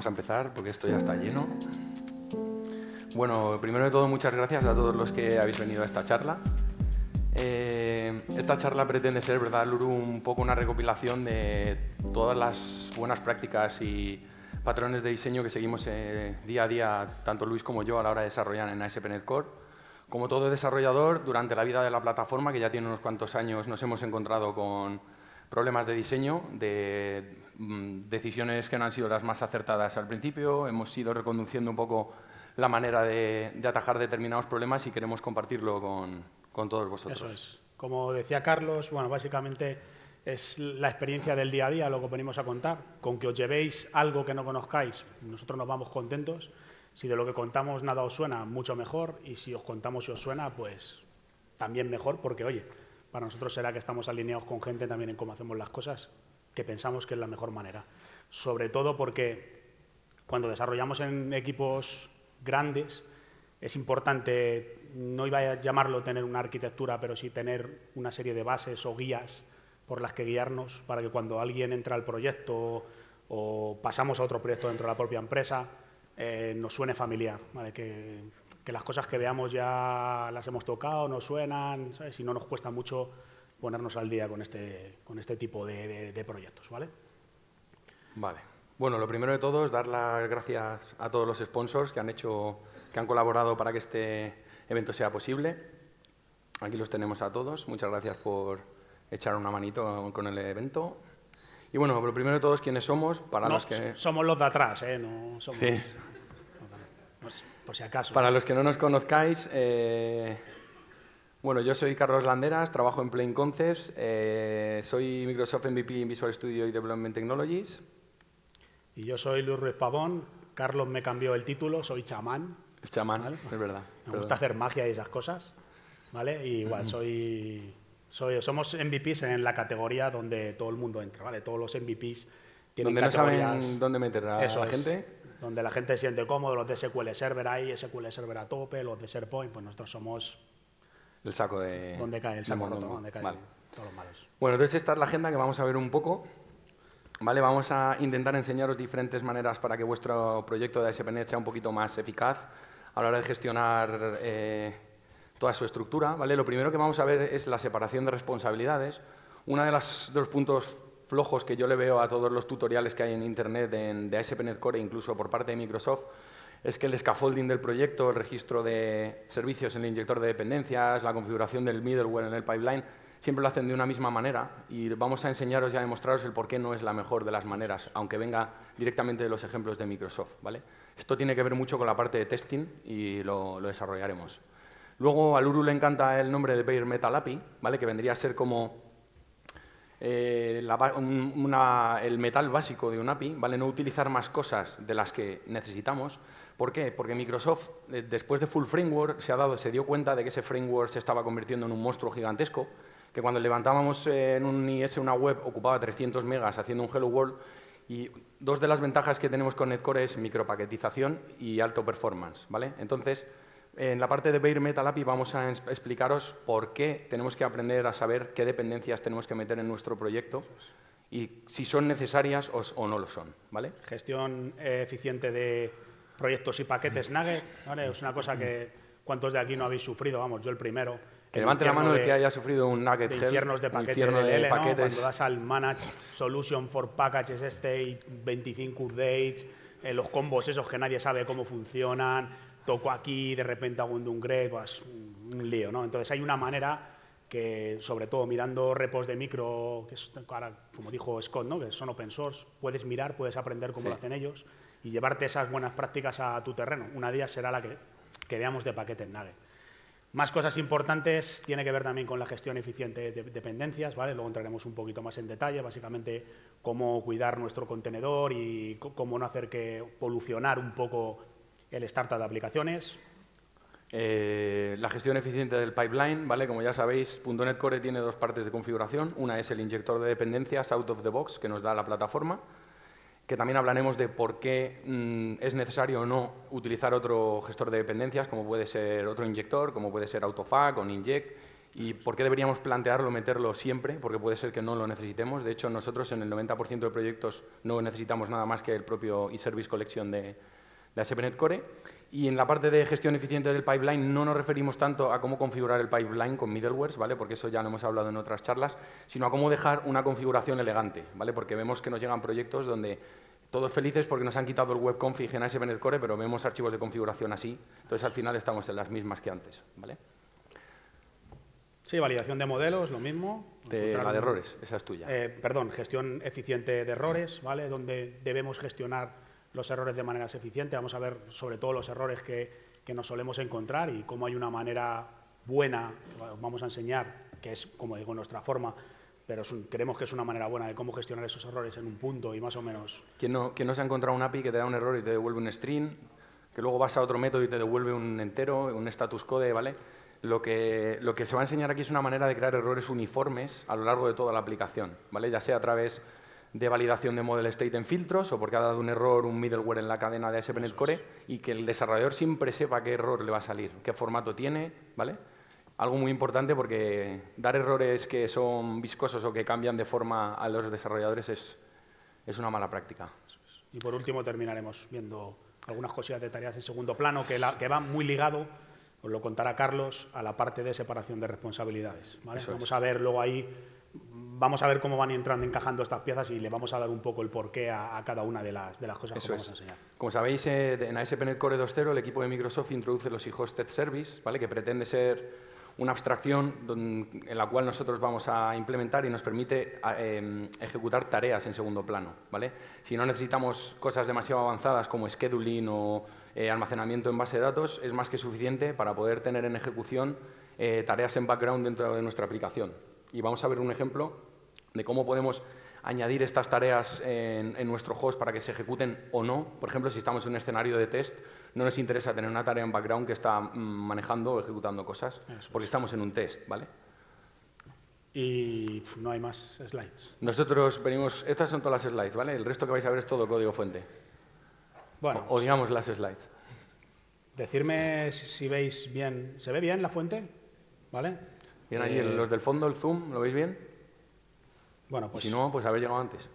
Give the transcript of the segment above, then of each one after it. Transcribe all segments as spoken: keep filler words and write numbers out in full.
vamos a empezar porque esto ya está lleno. Bueno, primero de todo, muchas gracias a todos los que habéis venido a esta charla. Eh, esta charla pretende ser, ¿verdad, Luru?, un poco una recopilación de todas las buenas prácticas y patrones de diseño que seguimos eh, día a día, tanto Luis como yo, a la hora de desarrollar en A S P punto NET Core. Como todo desarrollador, durante la vida de la plataforma, que ya tiene unos cuantos años, nos hemos encontrado con problemas de diseño, de mm, decisiones que no han sido las más acertadas al principio. Hemos ido reconduciendo un poco la manera de, de atajar determinados problemas y queremos compartirlo con, con todos vosotros. Eso es. Como decía Carlos, bueno, básicamente es la experiencia del día a día lo que venimos a contar. Con que os llevéis algo que no conozcáis, nosotros nos vamos contentos. Si de lo que contamos nada os suena, mucho mejor. Y si os contamos si os suena, pues también mejor, porque, oye, para nosotros será que estamos alineados con gente también en cómo hacemos las cosas, que pensamos que es la mejor manera. Sobre todo porque cuando desarrollamos en equipos grandes, es importante, no iba a llamarlo tener una arquitectura, pero sí tener una serie de bases o guías por las que guiarnos para que cuando alguien entra al proyecto o pasamos a otro proyecto dentro de la propia empresa, eh, nos suene familiar, ¿vale? que, que las cosas que veamos ya las hemos tocado, nos suenan, ¿sabes? Y no nos cuesta mucho ponernos al día con este, con este tipo de, de, de proyectos. ¿Vale? Vale. Bueno, lo primero de todo es dar las gracias a todos los sponsors que han hecho, que han colaborado para que este evento sea posible. Aquí los tenemos a todos. Muchas gracias por echar una manito con el evento. Y bueno, lo primero de todo es quiénes somos, para no, los que... Somos los de atrás, ¿eh? No somos... Sí. No, por si acaso. Para los que no nos conozcáis, eh... bueno, yo soy Carlos Landeras, trabajo en Plain Concepts, eh... soy Microsoft M V P en Visual Studio y Development Technologies. Y yo soy Luis Ruiz Pavón. Carlos me cambió el título, soy chamán. Es chamán, ¿vale? Es verdad. Me perdón. gusta hacer magia y esas cosas, ¿vale? Y igual soy, soy, somos M V Ps en la categoría donde todo el mundo entra, ¿vale? Todos los M V Ps tienen donde categorías... no saben dónde meter a Eso la es, gente. Donde la gente se siente cómodo, los de S Q L Server ahí, S Q L Server a tope, los de SharePoint, pues nosotros somos... El saco de... Donde cae el saco roto, donde caen vale. todos los malos. Bueno, entonces esta es la agenda que vamos a ver un poco. Vale, vamos a intentar enseñaros diferentes maneras para que vuestro proyecto de A S P punto NET sea un poquito más eficaz a la hora de gestionar eh, toda su estructura. ¿Vale? Lo primero que vamos a ver es la separación de responsabilidades. Uno de, las, de los puntos flojos que yo le veo a todos los tutoriales que hay en Internet de, de A S P punto NET Core, incluso por parte de Microsoft, es que el scaffolding del proyecto, el registro de servicios en el inyector de dependencias, la configuración del middleware en el pipeline, siempre lo hacen de una misma manera y vamos a enseñaros y a demostraros el por qué no es la mejor de las maneras, aunque venga directamente de los ejemplos de Microsoft. ¿Vale? Esto tiene que ver mucho con la parte de testing y lo, lo desarrollaremos. Luego, a Luru le encanta el nombre de Bare Metal A P I, ¿vale? Que vendría a ser como eh, la, un, una, el metal básico de un A P I, ¿vale? No utilizar más cosas de las que necesitamos. ¿Por qué? Porque Microsoft, eh, después de Full Framework, se, ha dado, se dio cuenta de que ese framework se estaba convirtiendo en un monstruo gigantesco, que cuando levantábamos en un I S una web ocupaba trescientos megas haciendo un Hello World, y dos de las ventajas que tenemos con NetCore es micropaquetización y alto performance, ¿vale? Entonces, en la parte de Bare Metal A P I vamos a explicaros por qué tenemos que aprender a saber qué dependencias tenemos que meter en nuestro proyecto y si son necesarias o, o no lo son, ¿vale? Gestión eh, eficiente de proyectos y paquetes Nugget, ¿vale? Es una cosa que cuántos de aquí no habéis sufrido, vamos, yo el primero. Que levante la mano de, el que haya sufrido un Nugget de Hell, infiernos de paquetes, infierno de, de L, paquetes. ¿no? Cuando das al Manage Solution for Packages este, veinticinco updates, eh, los combos esos que nadie sabe cómo funcionan, toco aquí, de repente hago un downgrade, pues un lío, ¿no? Entonces hay una manera que, sobre todo mirando repos de micro, que es, ahora, como dijo Scott, ¿no? Que son open source, puedes mirar, puedes aprender cómo sí. lo hacen ellos y llevarte esas buenas prácticas a tu terreno. Una de ellas será la que, que veamos de paquetes Nugget. Más cosas importantes tiene que ver también con la gestión eficiente de dependencias, ¿vale? Luego entraremos un poquito más en detalle, básicamente cómo cuidar nuestro contenedor y cómo no hacer que polucionar un poco el startup de aplicaciones. Eh, la gestión eficiente del pipeline, ¿vale? Como ya sabéis, .NET Core tiene dos partes de configuración. Una es el inyector de dependencias out of the box que nos da la plataforma, que también hablaremos de por qué mmm, es necesario o no utilizar otro gestor de dependencias, como puede ser otro inyector, como puede ser Autofag o Ninject, ¿Y por qué deberíamos plantearlo, meterlo siempre? Porque puede ser que no lo necesitemos. De hecho, nosotros en el noventa por ciento de proyectos no necesitamos nada más que el propio eService Collection de, de A S P punto NET Core. Y en la parte de gestión eficiente del pipeline no nos referimos tanto a cómo configurar el pipeline con middlewares, ¿vale? Porque eso ya lo hemos hablado en otras charlas, sino a cómo dejar una configuración elegante, ¿vale? Porque vemos que nos llegan proyectos donde todos felices porque nos han quitado el web config en A S P punto NET Core, pero vemos archivos de configuración así. Entonces, al final estamos en las mismas que antes, ¿vale? Sí, validación de modelos, lo mismo. De, la de errores, esa es tuya. Eh, perdón, gestión eficiente de errores, ¿vale? Donde debemos gestionar los errores de manera eficiente. Vamos a ver sobre todo los errores que, que nos solemos encontrar y cómo hay una manera buena, vamos a enseñar, que es, como digo, nuestra forma, pero es un, creemos que es una manera buena de cómo gestionar esos errores en un punto y más o menos... ¿Quién no, quién no se ha encontrado un A P I que te da un error y te devuelve un string, que luego vas a otro método y te devuelve un entero, un status code, ¿vale? Lo que, lo que se va a enseñar aquí es una manera de crear errores uniformes a lo largo de toda la aplicación, ¿vale? Ya sea a través de validación de model state en filtros o porque ha dado un error un middleware en la cadena de A S P punto NET Core y que el desarrollador siempre sepa qué error le va a salir, qué formato tiene, ¿vale? Algo muy importante porque dar errores que son viscosos o que cambian de forma a los desarrolladores es, es una mala práctica. Y por último terminaremos viendo algunas cosillas de tareas en segundo plano que, la, que van muy ligado, os lo contará Carlos, a la parte de separación de responsabilidades, ¿vale? Vamos a ver luego ahí, vamos a ver cómo van entrando, encajando estas piezas y le vamos a dar un poco el porqué a, a cada una de las, de las cosas Eso que vamos es. a enseñar. Como sabéis, eh, en A S P punto NET Core dos punto cero el equipo de Microsoft introduce los eHosted Service, ¿vale? Que pretende ser una abstracción en la cual nosotros vamos a implementar y nos permite eh, ejecutar tareas en segundo plano, ¿vale? Si no necesitamos cosas demasiado avanzadas como scheduling o eh, almacenamiento en base de datos, es más que suficiente para poder tener en ejecución eh, tareas en background dentro de nuestra aplicación. Y vamos a ver un ejemplo de cómo podemos añadir estas tareas en, en nuestro host para que se ejecuten o no. Por ejemplo, si estamos en un escenario de test, no nos interesa tener una tarea en background que está mm, manejando o ejecutando cosas, porque estamos en un test, ¿vale? Y no hay más slides. Nosotros venimos... Estas son todas las slides, ¿vale? El resto que vais a ver es todo código fuente. Bueno, o, o digamos las slides. Decirme si veis bien... ¿Se ve bien la fuente? ¿Vale? Bien, ahí eh, los del fondo, el zoom, ¿lo veis bien? Bueno, pues... Si no, pues haber llegado antes.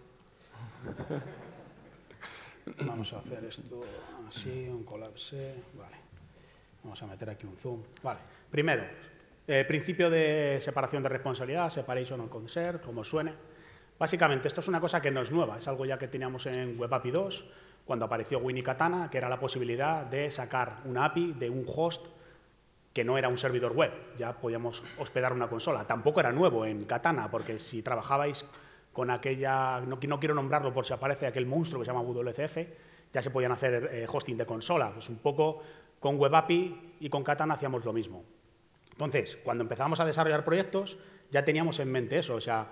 Vamos a hacer esto así, un colapse. Vale. Vamos a meter aquí un zoom. Vale. Primero, eh, principio de separación de responsabilidad, separation of concern, como suene. Básicamente, esto es una cosa que no es nueva, es algo ya que teníamos en Web A P I dos, cuando apareció Winnie Katana, que era la posibilidad de sacar una A P I de un host que no era un servidor web, ya podíamos hospedar una consola. Tampoco era nuevo en Katana, porque si trabajabais con aquella, no, no quiero nombrarlo por si aparece aquel monstruo que se llama W C F, ya se podían hacer eh, hosting de consola. Pues un poco con Web A P I y con Katana hacíamos lo mismo. Entonces, cuando empezamos a desarrollar proyectos, ya teníamos en mente eso, o sea,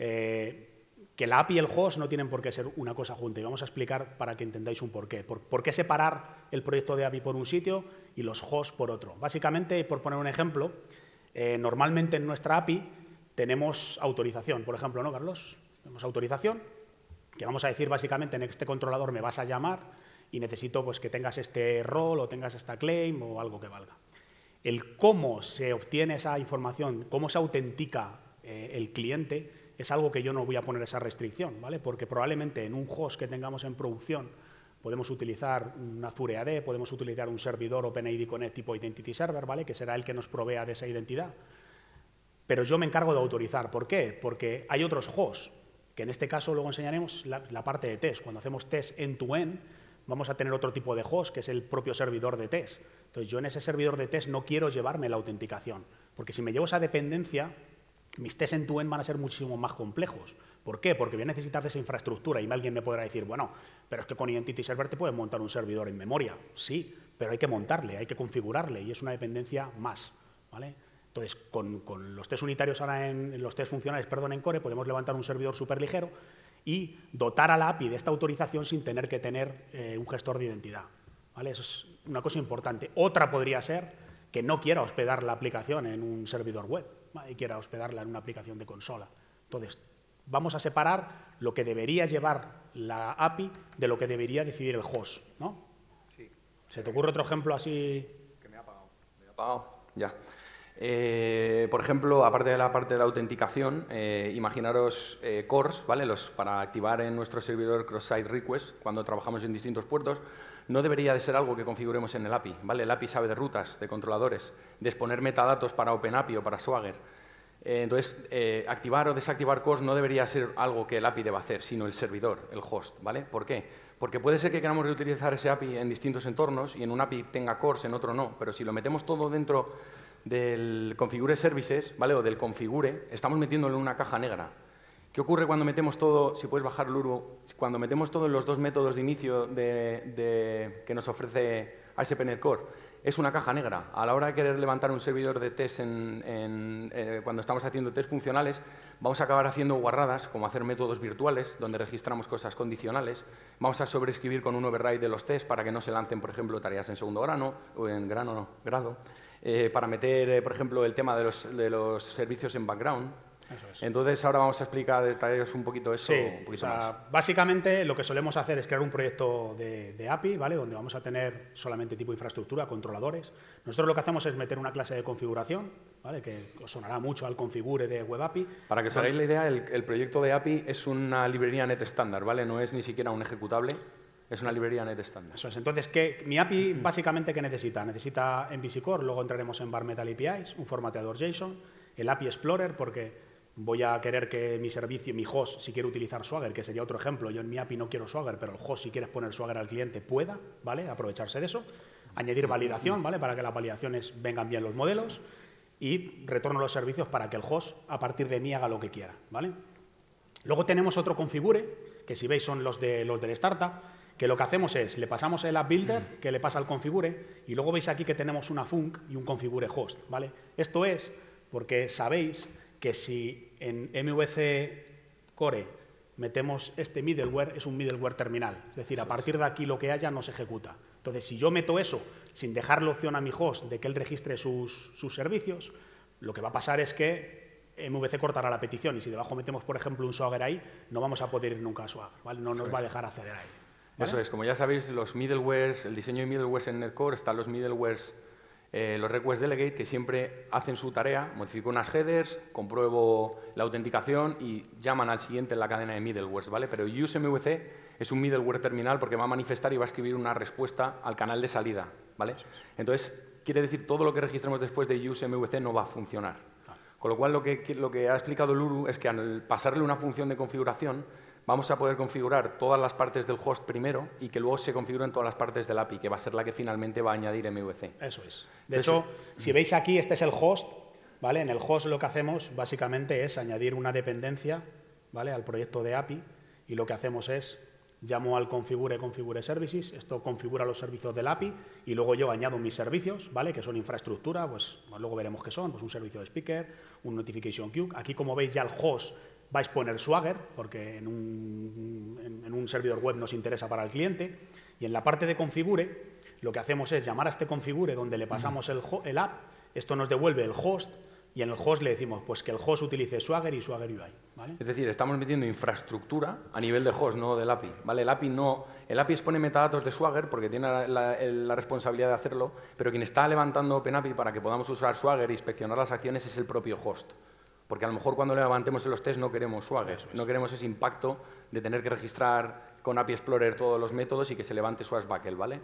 eh, que la A P I y el host no tienen por qué ser una cosa junta. Y vamos a explicar para que entendáis un porqué. Por, por qué separar el proyecto de A P I por un sitio y los hosts por otro. Básicamente, por poner un ejemplo, eh, normalmente en nuestra A P I tenemos autorización, por ejemplo, ¿no, Carlos? Tenemos autorización, que vamos a decir básicamente en este controlador me vas a llamar y necesito pues, que tengas este rol o tengas esta claim o algo que valga. El cómo se obtiene esa información, cómo se autentica eh, el cliente, es algo que yo no voy a poner esa restricción, ¿vale? Porque probablemente en un host que tengamos en producción podemos utilizar un Azure A D, podemos utilizar un servidor OpenID Connect tipo Identity Server, ¿vale? Que será el que nos provea de esa identidad. Pero yo me encargo de autorizar. ¿Por qué? Porque hay otros hosts, que en este caso luego enseñaremos la, la parte de test. Cuando hacemos test end-to-end, vamos a tener otro tipo de host, que es el propio servidor de test. Entonces, yo en ese servidor de test no quiero llevarme la autenticación, porque si me llevo esa dependencia, mis tests end-to-end van a ser muchísimo más complejos. ¿Por qué? Porque voy a necesitar de esa infraestructura y alguien me podrá decir, bueno, pero es que con Identity Server te puedes montar un servidor en memoria. Sí, pero hay que montarle, hay que configurarle y es una dependencia más, ¿vale? Entonces, con, con los test unitarios ahora en, en los test funcionales, perdón, en Core, podemos levantar un servidor súper ligero y dotar a la A P I de esta autorización sin tener que tener eh, un gestor de identidad, ¿vale? Eso es una cosa importante. Otra podría ser que no quiera hospedar la aplicación en un servidor web, ¿vale? Y quiera hospedarla en una aplicación de consola. Entonces, vamos a separar lo que debería llevar la A P I de lo que debería decidir el host, ¿no? Sí. ¿Se te ocurre otro ejemplo así? Que me ha apagado. Me ha apagado. Ya. Eh, por ejemplo, aparte de la parte de la autenticación, eh, imaginaros eh, cores, ¿vale? Los, para activar en nuestro servidor cross-site request, cuando trabajamos en distintos puertos, no debería de ser algo que configuremos en el A P I, ¿vale? El A P I sabe de rutas, de controladores, de exponer metadatos para OpenAPI o para Swagger. Eh, entonces, eh, activar o desactivar cores no debería ser algo que el A P I deba hacer, sino el servidor, el host, ¿vale? ¿Por qué? Porque puede ser que queramos reutilizar ese A P I en distintos entornos y en un A P I tenga cores, en otro no, pero si lo metemos todo dentro del configure services, ¿vale? O del configure, estamos metiéndolo en una caja negra. ¿Qué ocurre cuando metemos todo, si puedes bajar Luru, cuando metemos todo en los dos métodos de inicio de, de, que nos ofrece A S P punto NET Core? Es una caja negra. A la hora de querer levantar un servidor de test en, en, eh, cuando estamos haciendo test funcionales, vamos a acabar haciendo guarradas, como hacer métodos virtuales, donde registramos cosas condicionales. Vamos a sobreescribir con un override de los tests para que no se lancen, por ejemplo, tareas en segundo grano, o en grano, no, grado. Eh, para meter, eh, por ejemplo, el tema de los, de los servicios en background. Eso es. Entonces, ahora vamos a explicar detalles un poquito eso. Sí, un poquito o sea, más. básicamente lo que solemos hacer es crear un proyecto de, de A P I, ¿vale? Donde vamos a tener solamente tipo infraestructura, controladores. Nosotros lo que hacemos es meter una clase de configuración, ¿vale? Que os sonará mucho al configure de Web A P I. Para que os hagáis la idea, el, el proyecto de A P I es una librería net estándar, ¿vale? No es ni siquiera un ejecutable, es una librería net estándar. Eso es. Entonces, ¿qué, mi A P I básicamente, ¿qué necesita? Necesita M V C Core, luego entraremos en Bare Metal A P Is, un formateador JSON, el A P I Explorer, porque voy a querer que mi servicio, mi host, si quiere utilizar Swagger, que sería otro ejemplo, yo en mi A P I no quiero Swagger, pero el host, si quieres poner Swagger al cliente, pueda, ¿vale? Aprovecharse de eso. Añadir validación, ¿vale? Para que las validaciones vengan bien los modelos. Y retorno los servicios para que el host, a partir de mí, haga lo que quiera, ¿vale? Luego tenemos otro configure, que si veis son los, de, los del startup, que lo que hacemos es, le pasamos el app builder, que le pasa al configure, y luego veis aquí que tenemos una func y un configure host, ¿vale? Esto es porque sabéis que si en M V C Core metemos este middleware, es un middleware terminal. Es decir, a partir de aquí lo que haya no se ejecuta. Entonces, si yo meto eso sin dejarle opción a mi host de que él registre sus, sus servicios, lo que va a pasar es que M V C cortará la petición y si debajo metemos, por ejemplo, un Swagger ahí, no vamos a poder ir nunca a Swagger, ¿vale? No nos va a dejar acceder ahí, ¿vale? Eso es, como ya sabéis, los middlewares, el diseño de middlewares en NetCore, están los middlewares, eh, los request delegate, que siempre hacen su tarea, modifico unas headers, compruebo la autenticación y llaman al siguiente en la cadena de middlewares, ¿vale? Pero useMVC es un middleware terminal porque va a manifestar y va a escribir una respuesta al canal de salida, ¿vale? Entonces, quiere decir, todo lo que registremos después de useMVC no va a funcionar. Con lo cual, lo que, lo que ha explicado Luru es que al pasarle una función de configuración, vamos a poder configurar todas las partes del host primero y que luego se configuren todas las partes del A P I, que va a ser la que finalmente va a añadir M V C. Eso es. De Entonces, hecho, si veis aquí, este es el host, ¿vale? En el host lo que hacemos básicamente es añadir una dependencia, ¿vale? Al proyecto de A P I y lo que hacemos es llamo al configure configure services, esto configura los servicios del A P I y luego yo añado mis servicios, ¿vale? Que son infraestructura, pues luego veremos qué son, pues un servicio de speaker, un notification queue. Aquí, como veis, ya el host vais a poner Swagger, porque en un, en, en un servidor web nos interesa para el cliente. Y en la parte de configure, lo que hacemos es llamar a este configure donde le pasamos el, el app, esto nos devuelve el host, y en el host le decimos pues que el host utilice Swagger y Swagger U I, ¿vale? Es decir, estamos metiendo infraestructura a nivel de host, no del A P I, ¿vale? El A P I, no, el A P I expone metadatos de Swagger porque tiene la, la, la responsabilidad de hacerlo, pero quien está levantando OpenAPI para que podamos usar Swagger e inspeccionar las acciones es el propio host. Porque a lo mejor cuando le levantemos en los tests no queremos Swagger, es. no queremos ese impacto de tener que registrar con A P I Explorer todos los métodos y que se levante Swagbuckle, ¿vale?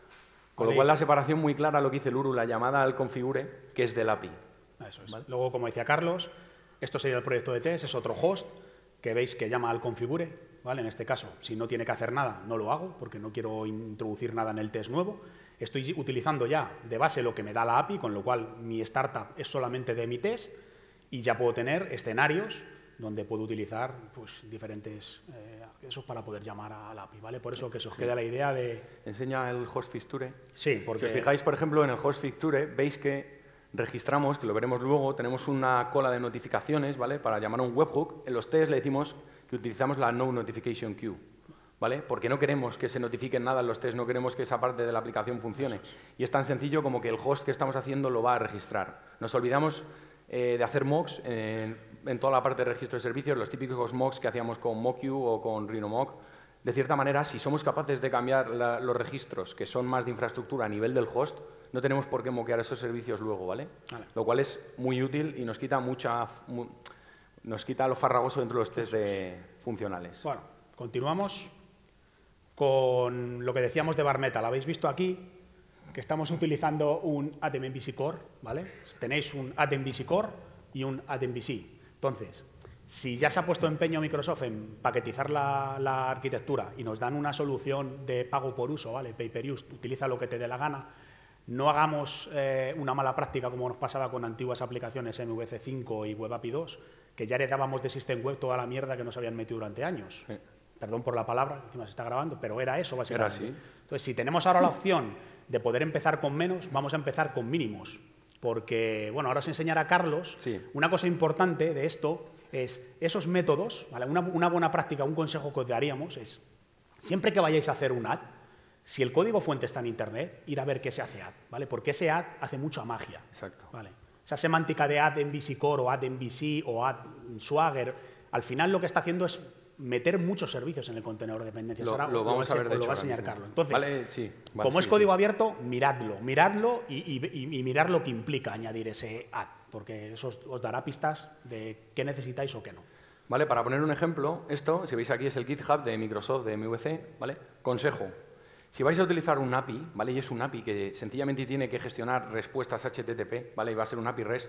Con lo cual la separación muy clara, lo que dice Luru, la llamada al configure, que es del A P I. Eso es. ¿Vale? Luego, como decía Carlos, esto sería el proyecto de test, es otro host que veis que llama al configure, ¿vale? En este caso, si no tiene que hacer nada, no lo hago porque no quiero introducir nada en el test nuevo. Estoy utilizando ya de base lo que me da la A P I, con lo cual mi startup es solamente de mi test y ya puedo tener escenarios donde puedo utilizar pues, diferentes eh, accesos para poder llamar a la A P I, ¿vale? Por eso que se os queda la idea de... Enseña el host fixture. Sí, porque... Si os fijáis, por ejemplo, en el host fixture, veis que registramos, que lo veremos luego, tenemos una cola de notificaciones, ¿vale? Para llamar a un webhook. En los tests le decimos que utilizamos la no notification queue, ¿vale? Porque no queremos que se notifiquen nada en los tests, no queremos que esa parte de la aplicación funcione. Y es tan sencillo como que el host que estamos haciendo lo va a registrar. Nos olvidamos eh, de hacer mocks en, en toda la parte de registro de servicios, los típicos mocks que hacíamos con MockQ o con RhinoMock. de cierta manera, si somos capaces de cambiar la, los registros que son más de infraestructura a nivel del host, no tenemos por qué moquear esos servicios luego, ¿vale? Vale. Lo cual es muy útil y nos quita mucha, mu, nos quita lo farragoso dentro de los test de funcionales. Bueno, continuamos con lo que decíamos de Bare Metal. Habéis visto aquí que estamos utilizando un A T M V C Core, ¿vale? Tenéis un A T M V C Core y un A T M V C. Entonces, si ya se ha puesto empeño Microsoft en paquetizar la, la arquitectura y nos dan una solución de pago por uso, ¿vale? Pay per use, utiliza lo que te dé la gana, no hagamos eh, una mala práctica como nos pasaba con antiguas aplicaciones M V C cinco y Web A P I dos, que ya heredábamos de System Web toda la mierda que nos habían metido durante años. Sí. Perdón por la palabra, encima se está grabando, pero era eso básicamente. Era así. Entonces, si tenemos ahora la opción de poder empezar con menos, vamos a empezar con mínimos. Porque, bueno, ahora os enseñará Carlos, sí. Una cosa importante de esto es esos métodos, ¿vale? una, una buena práctica, un consejo que os daríamos es, siempre que vayáis a hacer un ad, si el código fuente está en Internet, ir a ver qué se hace ad, ¿vale? Porque ese ad hace mucha magia. Exacto. ¿Vale? Esa semántica de ad en V C Core o ad en V C o ad Swagger, al final lo que está haciendo es meter muchos servicios en el contenedor de dependencias. Lo, Ahora lo vamos lo a ver de lo hecho. va a enseñar Carlos. Entonces, vale, sí, vale, como sí, es código sí. abierto, miradlo, miradlo y, y, y mirar lo que implica añadir ese ad, porque eso os, os dará pistas de qué necesitáis o qué no. Vale, para poner un ejemplo, esto, si veis aquí, es el GitHub de Microsoft, de M V C, ¿vale? Consejo. Si vais a utilizar un A P I, ¿vale? Y es un A P I que sencillamente tiene que gestionar respuestas H T T P, ¿vale? Y va a ser un A P I REST.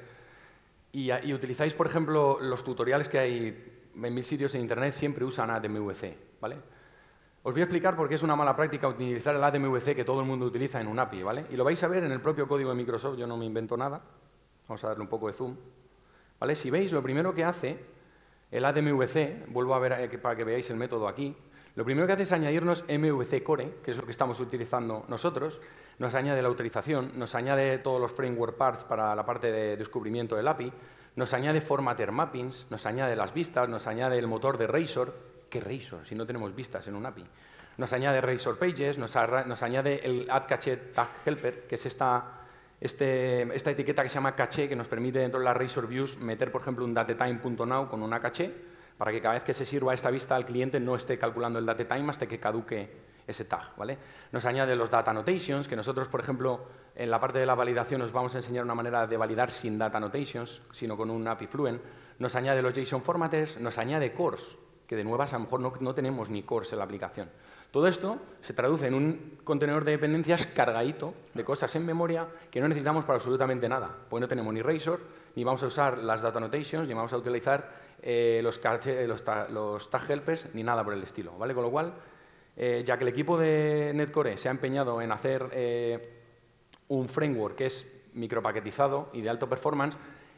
Y, y utilizáis, por ejemplo, los tutoriales que hay en mil sitios en Internet, siempre usan A T M V C, ¿vale? Os voy a explicar por qué es una mala práctica utilizar el A T M V C que todo el mundo utiliza en un A P I, ¿vale? Y lo vais a ver en el propio código de Microsoft, yo no me invento nada. Vamos a darle un poco de zoom, ¿vale? Si veis, lo primero que hace el A T M V C, vuelvo a ver eh, para que veáis el método aquí, lo primero que hace es añadirnos M V C Core, que es lo que estamos utilizando nosotros, nos añade la autorización, nos añade todos los framework parts para la parte de descubrimiento del A P I, nos añade formatter mappings, nos añade las vistas, nos añade el motor de Razor. ¿Qué Razor? Si no tenemos vistas en un A P I. Nos añade Razor Pages, nos, nos añade el Add Cache Tag Helper, que es esta, este, esta etiqueta que se llama caché, que nos permite dentro de las Razor Views meter, por ejemplo, un datetime.now con una caché, para que cada vez que se sirva esta vista al cliente no esté calculando el datetime hasta que caduque ese tag, ¿vale? Nos añade los data annotations, que nosotros, por ejemplo, en la parte de la validación os vamos a enseñar una manera de validar sin data annotations, sino con un A P I Fluent. Nos añade los JSON formatters, nos añade cores, que de nuevas a lo mejor no, no tenemos ni cores en la aplicación. Todo esto se traduce en un contenedor de dependencias cargadito de cosas en memoria que no necesitamos para absolutamente nada, pues no tenemos ni Razor, ni vamos a usar las data annotations, ni vamos a utilizar eh, los, cache, los, ta, los tag helpers, ni nada por el estilo, ¿vale? Con lo cual, eh, ya que el equipo de Netcore se ha empeñado en hacer eh, un framework que es micropaquetizado y de alto performance,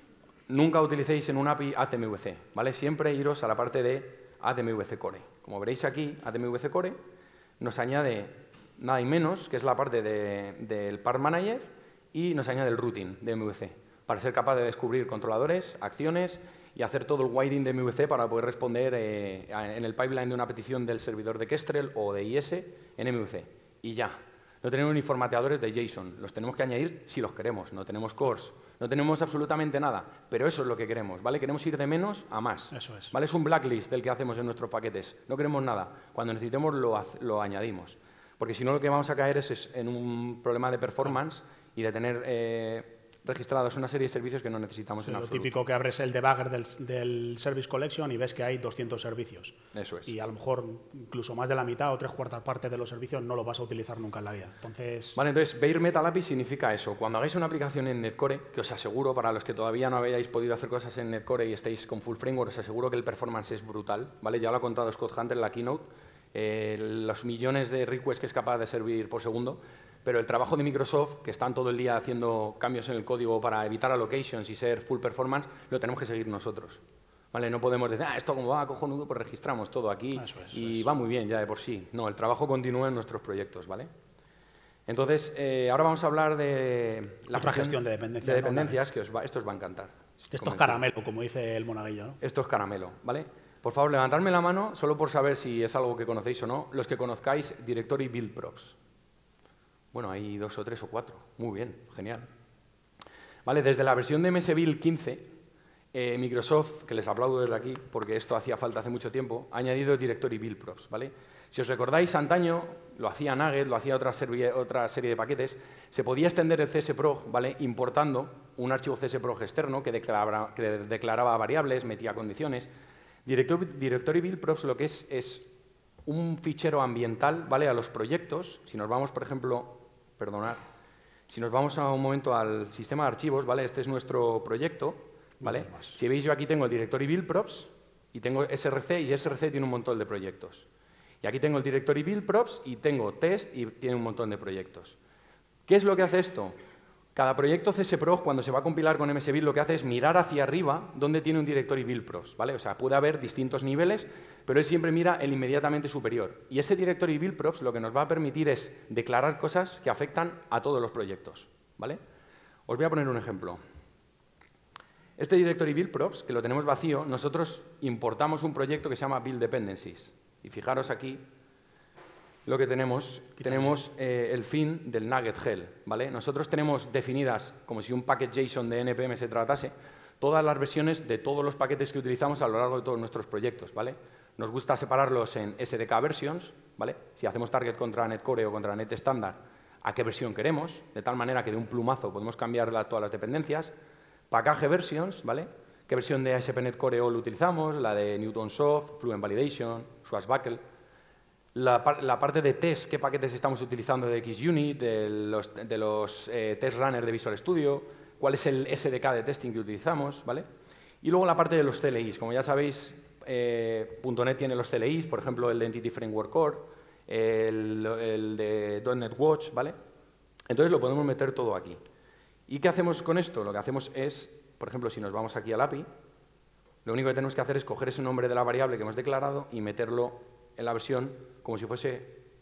nunca utilicéis en un A P I A T M V C, ¿vale? Siempre iros a la parte de A T M V C Core. Como veréis aquí, A T M V C Core nos añade nada y menos, que es la parte de, del Part Manager, y nos añade el routing de M V C, para ser capaz de descubrir controladores, acciones y hacer todo el winding de M V C para poder responder eh, en el pipeline de una petición del servidor de Kestrel o de I S en M V C. Y ya. No tenemos ni formateadores de JSON. Los tenemos que añadir si los queremos. No tenemos cores. No tenemos absolutamente nada. Pero eso es lo que queremos, ¿vale? Queremos ir de menos a más. Eso es. ¿Vale? Es un blacklist del que hacemos en nuestros paquetes. No queremos nada. Cuando necesitemos lo, lo añadimos. Porque si no, lo que vamos a caer es, es en un problema de performance y de tener eh, registrados una serie de servicios que no necesitamos sí, en lo absoluto. Lo típico que abres el debugger del, del Service Collection y ves que hay doscientos servicios. Eso es. Y a lo mejor incluso más de la mitad o tres cuartas partes de los servicios no los vas a utilizar nunca en la vida. Entonces, vale, entonces, Bare Metal A P I significa eso. Cuando hagáis una aplicación en Netcore, que os aseguro, para los que todavía no habéis podido hacer cosas en Netcore y estéis con full framework, os aseguro que el performance es brutal, ¿vale? Ya lo ha contado Scott Hunter en la keynote, eh, los millones de requests que es capaz de servir por segundo. Pero el trabajo de Microsoft, que están todo el día haciendo cambios en el código para evitar allocations y ser full performance, lo tenemos que seguir nosotros. ¿Vale? No podemos decir, ah, esto como va cojonudo, pues registramos todo aquí eso es, y eso. va muy bien ya de por sí. No, el trabajo continúa en nuestros proyectos, ¿vale? Entonces, eh, ahora vamos a hablar de la Otra gestión de dependencias. De dependencias, que os va, esto os va a encantar. Esto es caramelo, como dice el monaguillo, ¿no? Esto es caramelo, ¿vale? Por favor, levantadme la mano, solo por saber si es algo que conocéis o no, los que conozcáis Directory Build Props. Bueno, hay dos o tres o cuatro. Muy bien, genial. Vale, desde la versión de M S Build quince, eh, Microsoft, que les aplaudo desde aquí, porque esto hacía falta hace mucho tiempo, ha añadido el Directory Build Props, ¿vale? Si os recordáis, antaño lo hacía Nugget, lo hacía otra serie, otra serie de paquetes, se podía extender el csproj, ¿vale?, importando un archivo csproj externo que declaraba, que declaraba variables, metía condiciones. Directory, Directory Build Props lo que es es un fichero ambiental, ¿vale?, a los proyectos. Si nos vamos, por ejemplo, perdonad, si nos vamos a un momento al sistema de archivos, ¿vale?, este es nuestro proyecto, ¿vale? Si veis, yo aquí tengo el Directory Build Props y tengo S R C, y S R C tiene un montón de proyectos. Y aquí tengo el Directory Build Props y tengo Test y tiene un montón de proyectos. ¿Qué es lo que hace esto? Cada proyecto csproj, cuando se va a compilar con msbuild, lo que hace es mirar hacia arriba donde tiene un Directory Build Props, ¿vale? O sea, puede haber distintos niveles, pero él siempre mira el inmediatamente superior. Y ese Directory Build Props lo que nos va a permitir es declarar cosas que afectan a todos los proyectos, ¿vale? Os voy a poner un ejemplo. Este Directory Build Props, que lo tenemos vacío, nosotros importamos un proyecto que se llama Build Dependencies. Y fijaros aquí lo que tenemos. Aquí tenemos eh, el fin del Nugget Hell, ¿vale? Nosotros tenemos definidas, como si un paquete JSON de N P M se tratase, todas las versiones de todos los paquetes que utilizamos a lo largo de todos nuestros proyectos, ¿vale? Nos gusta separarlos en S D K versions, ¿vale? Si hacemos target contra Netcore o contra Net Standard, a qué versión queremos, de tal manera que de un plumazo podemos cambiar la, todas las dependencias. Package versions, ¿vale? ¿Qué versión de A S P punto NET Core All utilizamos? La de Newtonsoft, Fluent Validation, Swashbuckle. La, par la parte de test, qué paquetes estamos utilizando de XUnit, de los, de los eh, test runner de Visual Studio, cuál es el S D K de testing que utilizamos, ¿vale? Y luego la parte de los C L Is. Como ya sabéis, eh, .NET tiene los C L Is, por ejemplo, el de Entity Framework Core, el, el de .NET Watch, ¿vale? Entonces lo podemos meter todo aquí. ¿Y qué hacemos con esto? Lo que hacemos es, por ejemplo, si nos vamos aquí al A P I, lo único que tenemos que hacer es coger ese nombre de la variable que hemos declarado y meterlo en la versión como si fuese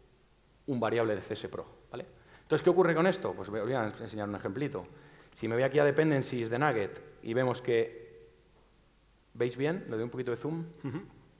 un variable de csproj, ¿vale? Entonces, ¿qué ocurre con esto? Pues os voy a enseñar un ejemplito. Si me voy aquí a Dependencies de Nugget y vemos que, ¿veis bien? Le doy un poquito de zoom. Uh-huh.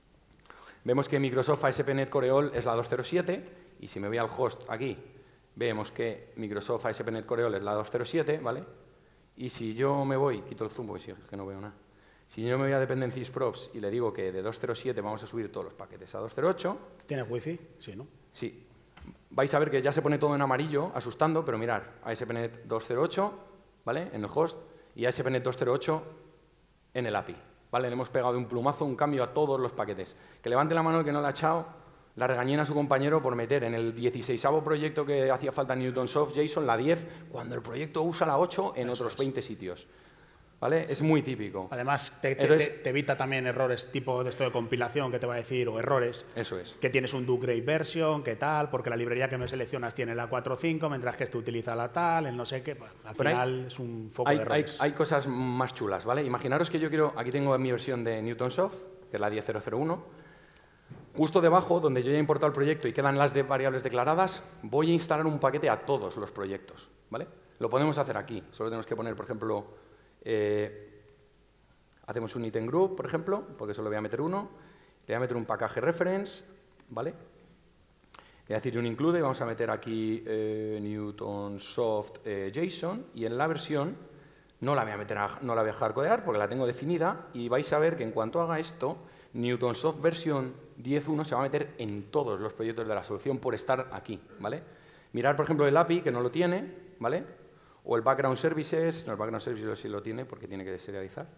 Vemos que Microsoft A S P punto NET Core All es la dos cero siete, y si me voy al host aquí, vemos que Microsoft A S P punto NET Core All es la dos cero siete, ¿vale? Y si yo me voy, quito el zoom porque si es que no veo nada. Si yo me voy a Dependencies Props y le digo que de dos cero siete vamos a subir todos los paquetes a dos cero ocho... ¿Tienes wifi? Sí, ¿no? Sí. Vais a ver que ya se pone todo en amarillo, asustando, pero mirar, A S P punto NET dos cero ocho, ¿vale?, en el host, y A S P punto NET dos cero ocho en el A P I, ¿vale? Le hemos pegado de un plumazo un cambio a todos los paquetes. Que levante la mano el que no le ha echado la regañina a su compañero por meter en el dieciseisavo proyecto que hacía falta Newtonsoft JSON la diez, cuando el proyecto usa la ocho en Eso otros es. veinte sitios. ¿Vale? Es muy típico. Además, te, te, Entonces, te, te evita también errores tipo de esto de compilación que te va a decir, o errores. Eso es. Que tienes un do-grade version, que tal, porque la librería que me seleccionas tiene la cuatro punto cinco, mientras que este utiliza la tal, el no sé qué. Pues, al Pero final hay, es un foco hay, de errores. Hay, hay cosas más chulas, ¿vale? Imaginaros que yo quiero, aquí tengo mi versión de Newtonsoft, que es la diez punto cero cero uno. Justo debajo, donde yo ya he importado el proyecto y quedan las de variables declaradas, voy a instalar un paquete a todos los proyectos, ¿vale? Lo podemos hacer aquí. Solo tenemos que poner, por ejemplo, eh, hacemos un item group, por ejemplo, porque solo voy a meter uno. Le voy a meter un package reference, ¿vale? Le voy a decir un include, vamos a meter aquí eh, Newtonsoft eh, JSON, y en la versión no la voy a meter, a, no la voy a dejar codear porque la tengo definida, y vais a ver que en cuanto haga esto, Newtonsoft versión diez punto uno se va a meter en todos los proyectos de la solución por estar aquí, ¿vale? Mirar, por ejemplo, el A P I, que no lo tiene, ¿vale? O el background services, no, el background services sí lo tiene porque tiene que deserializar.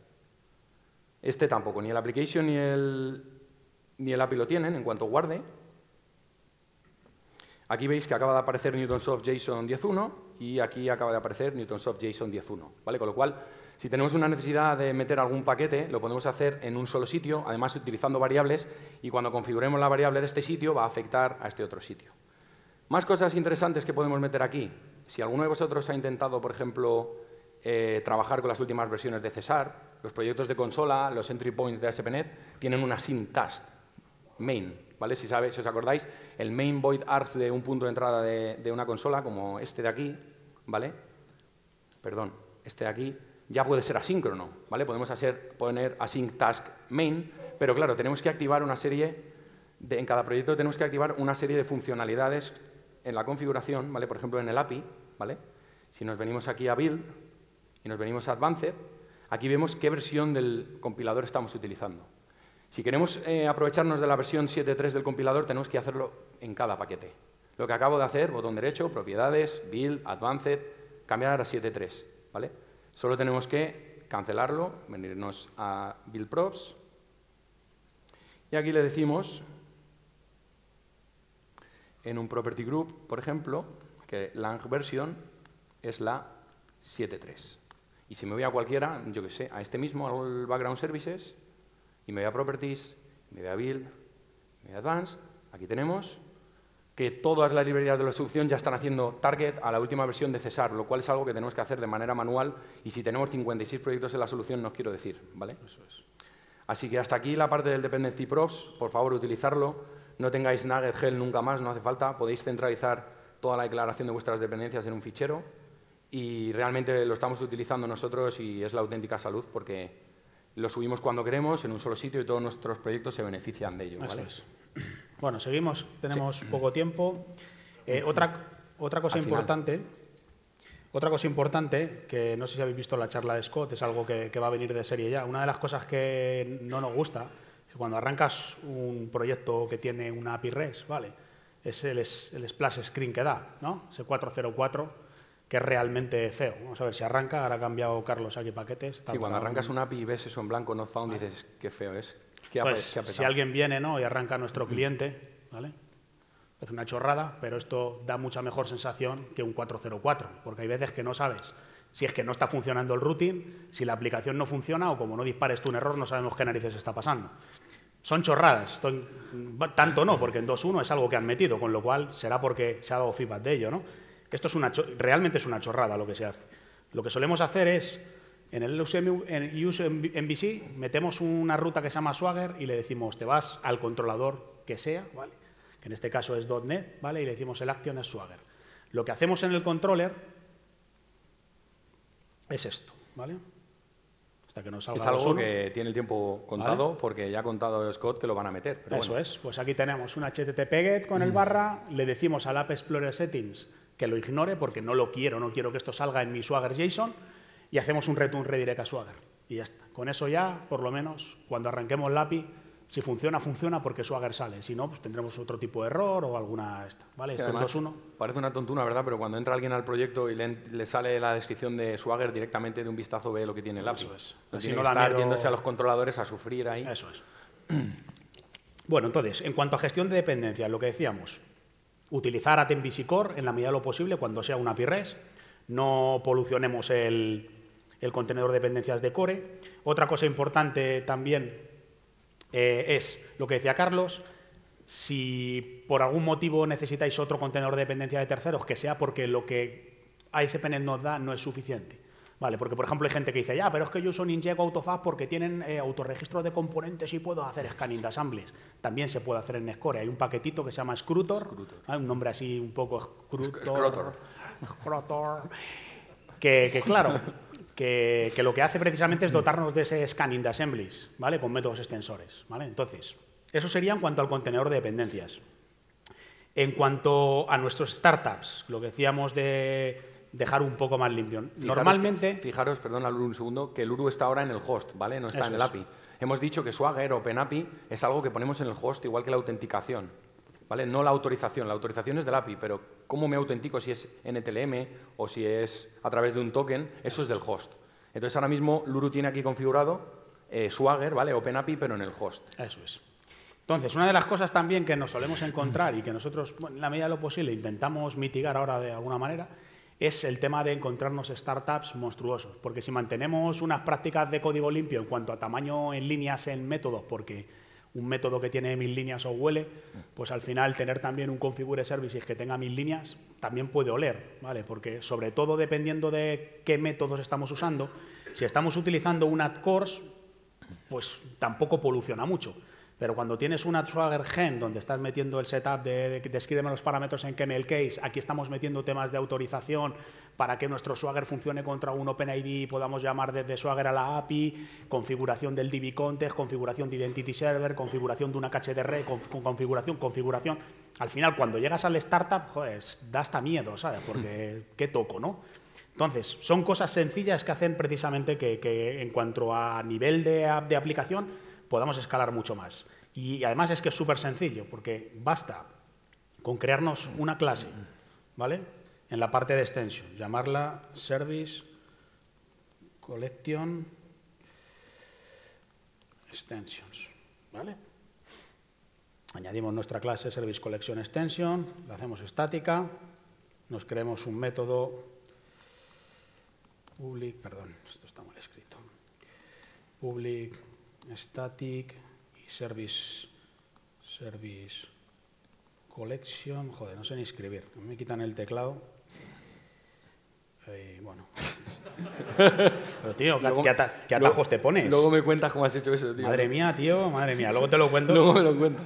Este tampoco, ni el application ni el, ni el A P I lo tienen. En cuanto guarde, aquí veis que acaba de aparecer Newtonsoft JSON diez punto uno y aquí acaba de aparecer Newtonsoft JSON diez punto uno, ¿vale? Con lo cual, si tenemos una necesidad de meter algún paquete, lo podemos hacer en un solo sitio, además utilizando variables, y cuando configuremos la variable de este sitio va a afectar a este otro sitio. Más cosas interesantes que podemos meter aquí. Si alguno de vosotros ha intentado, por ejemplo, eh, trabajar con las últimas versiones de Cesar, los proyectos de consola, los entry points de A S P punto NET, tienen una sync task main, ¿vale? Si, sabe, si os acordáis, el main void args de un punto de entrada de, de una consola, como este de aquí, ¿vale? Perdón, este de aquí, ya puede ser asíncrono, ¿vale? Podemos hacer, poner async task main, pero claro, tenemos que activar una serie, de, en cada proyecto tenemos que activar una serie de funcionalidades en la configuración, ¿vale? Por ejemplo, en el A P I, ¿vale? Si nos venimos aquí a Build y nos venimos a Advanced, Aquí vemos qué versión del compilador estamos utilizando. Si queremos eh, aprovecharnos de la versión siete punto tres del compilador, tenemos que hacerlo en cada paquete. Lo que acabo de hacer, botón derecho, propiedades, build, advanced, cambiar a siete punto tres, ¿vale? Solo tenemos que cancelarlo, venirnos a build props, y aquí le decimos, en un property group, por ejemplo, que lang version es la siete punto tres. Y si me voy a cualquiera, yo que sé, a este mismo, al background services, y me voy a properties, me voy a build, me voy a advanced, aquí tenemos que todas las librerías de la solución ya están haciendo target a la última versión de Cesar, lo cual es algo que tenemos que hacer de manera manual, y si tenemos cincuenta y seis proyectos en la solución, no os quiero decir, ¿vale? Eso es. Así que hasta aquí la parte del dependency props, por favor, utilizarlo. No tengáis nugget hell nunca más, no hace falta. Podéis centralizar toda la declaración de vuestras dependencias en un fichero, y realmente lo estamos utilizando nosotros y es la auténtica salud, porque lo subimos cuando queremos en un solo sitio y todos nuestros proyectos se benefician de ello, ¿vale? Eso es. Bueno, seguimos, tenemos Sí. poco tiempo. Eh, otra, otra cosa Al final. importante, otra cosa importante, que no sé si habéis visto la charla de Scott, es algo que, que va a venir de serie ya. Una de las cosas que no nos gusta es que cuando arrancas un proyecto que tiene una A P I REST, ¿vale? Es el, es el splash screen que da, ¿no? Ese cuatro cero cuatro, que es realmente feo. Vamos a ver si arranca. Ahora ha cambiado Carlos aquí paquetes. Sí, cuando arrancas una A P I y ves eso en blanco, not found, Vale. dices, qué feo es. ¿Qué ha, Pues, qué ha si pesado? alguien viene, ¿no?, y arranca nuestro cliente, ¿vale? Es una chorrada, pero esto da mucha mejor sensación que un cuatro cero cuatro, porque hay veces que no sabes si es que no está funcionando el routing, si la aplicación no funciona, o como no dispares tú un error, no sabemos qué narices está pasando. Son chorradas, estoy- tanto no, porque en dos punto uno es algo que han metido, con lo cual será porque se ha dado feedback de ello, ¿no? Esto es una cho- realmente es una chorrada lo que se hace. Lo que solemos hacer es, en el use M V C, metemos una ruta que se llama Swagger y le decimos, te vas al controlador que sea, ¿vale?, que en este caso es .NET, ¿vale?, y le decimos el action es Swagger. Lo que hacemos en el controller es esto, ¿vale? Hasta que nos salga Es algo dos punto uno. que tiene el tiempo contado, Vale. porque ya ha contado Scott que lo van a meter. Pero Eso bueno. es, pues aquí tenemos un H T T P GET con el barra, le decimos al App Explorer Settings que lo ignore porque no lo quiero, no quiero que esto salga en mi Swagger JSON, y hacemos un return redirect a Swagger. Y ya está. Con eso ya, por lo menos, cuando arranquemos la A P I, si funciona, funciona porque Swagger sale. Si no, pues tendremos otro tipo de error o alguna esta. ¿Vale? Que Esto en además, dos punto uno. parece una tontuna, ¿verdad? Pero cuando entra alguien al proyecto y le, le sale la descripción de Swagger, directamente de un vistazo ve lo que tiene el A P I. Eso es. No Así tiene no que da estar miedo. yéndose a los controladores a sufrir ahí. Eso es. Bueno, entonces, en cuanto a gestión de dependencias, lo que decíamos, utilizar A T M V C Core en la medida de lo posible cuando sea una A P I REST, no polucionemos el, el contenedor de dependencias de Core. Otra cosa importante también eh, es lo que decía Carlos, si por algún motivo necesitáis otro contenedor de dependencia de terceros, que sea porque lo que A S P dot NET nos da no es suficiente. Vale, porque por ejemplo hay gente que dice, ya, pero es que yo uso Ninjago Autofab porque tienen eh, autorregistro de componentes y puedo hacer scanning de assemblies. También se puede hacer en Score. Hay un paquetito que se llama Scrutor, ¿vale? Un nombre así un poco Scrutor. Scrotor. Scrotor. Que, que claro, que, que lo que hace precisamente es dotarnos de ese scanning de assemblies, ¿vale?, con métodos extensores, ¿vale? Entonces, eso sería en cuanto al contenedor de dependencias. En cuanto a nuestros startups, lo que decíamos de dejar un poco más limpio. Fijaros Normalmente... que- fijaros, perdona, Luru, un segundo, que el Uru está ahora en el host, ¿vale? No está Eso en el es. A P I. Hemos dicho que Swagger o OpenAPI es algo que ponemos en el host, igual que la autenticación, ¿vale? No la autorización. La autorización es del A P I, pero cómo me autentico, si es N T L M o si es a través de un token, eso es del host. Entonces, ahora mismo Luru tiene aquí configurado eh, Swagger, ¿vale? OpenAPI, pero en el host. Eso es. Entonces, una de las cosas también que nos solemos encontrar y que nosotros, bueno, en la medida de lo posible, intentamos mitigar ahora de alguna manera, es el tema de encontrarnos startups monstruosos. Porque si mantenemos unas prácticas de código limpio en cuanto a tamaño en líneas en métodos, porque un método que tiene mil líneas os huele, pues al final tener también un configure services que tenga mil líneas también puede oler, ¿vale? Porque sobre todo dependiendo de qué métodos estamos usando, si estamos utilizando un add course, pues tampoco poluciona mucho. Pero cuando tienes una Swagger Gen donde estás metiendo el setup de, de, de escríbeme los parámetros en camel case, aquí estamos metiendo temas de autorización para que nuestro Swagger funcione contra un OpenID, podamos llamar desde Swagger a la A P I, configuración del D B context, configuración de Identity Server, configuración de una caché de red, con, con configuración, configuración. Al final, cuando llegas al startup, joder, da hasta miedo, ¿sabes? Porque qué toco, ¿no? Entonces, son cosas sencillas que hacen precisamente que, que en cuanto a nivel de, de aplicación podamos escalar mucho más. Y además es que es súper sencillo, porque basta con crearnos una clase, ¿vale? En la parte de extension, llamarla Service Collection Extensions, ¿vale? Añadimos nuestra clase Service Collection Extension, la hacemos estática, nos creemos un método public, perdón, esto está mal escrito, public static y service service collection, joder, no sé ni escribir, me quitan el teclado. Eh, bueno. Pero tío, ¿qué, luego, ¿qué, ata ¿qué atajos luego, te pones? Luego me cuentas cómo has hecho eso, tío. Madre mía, tío, madre mía, luego te lo cuento. Luego me lo cuentas.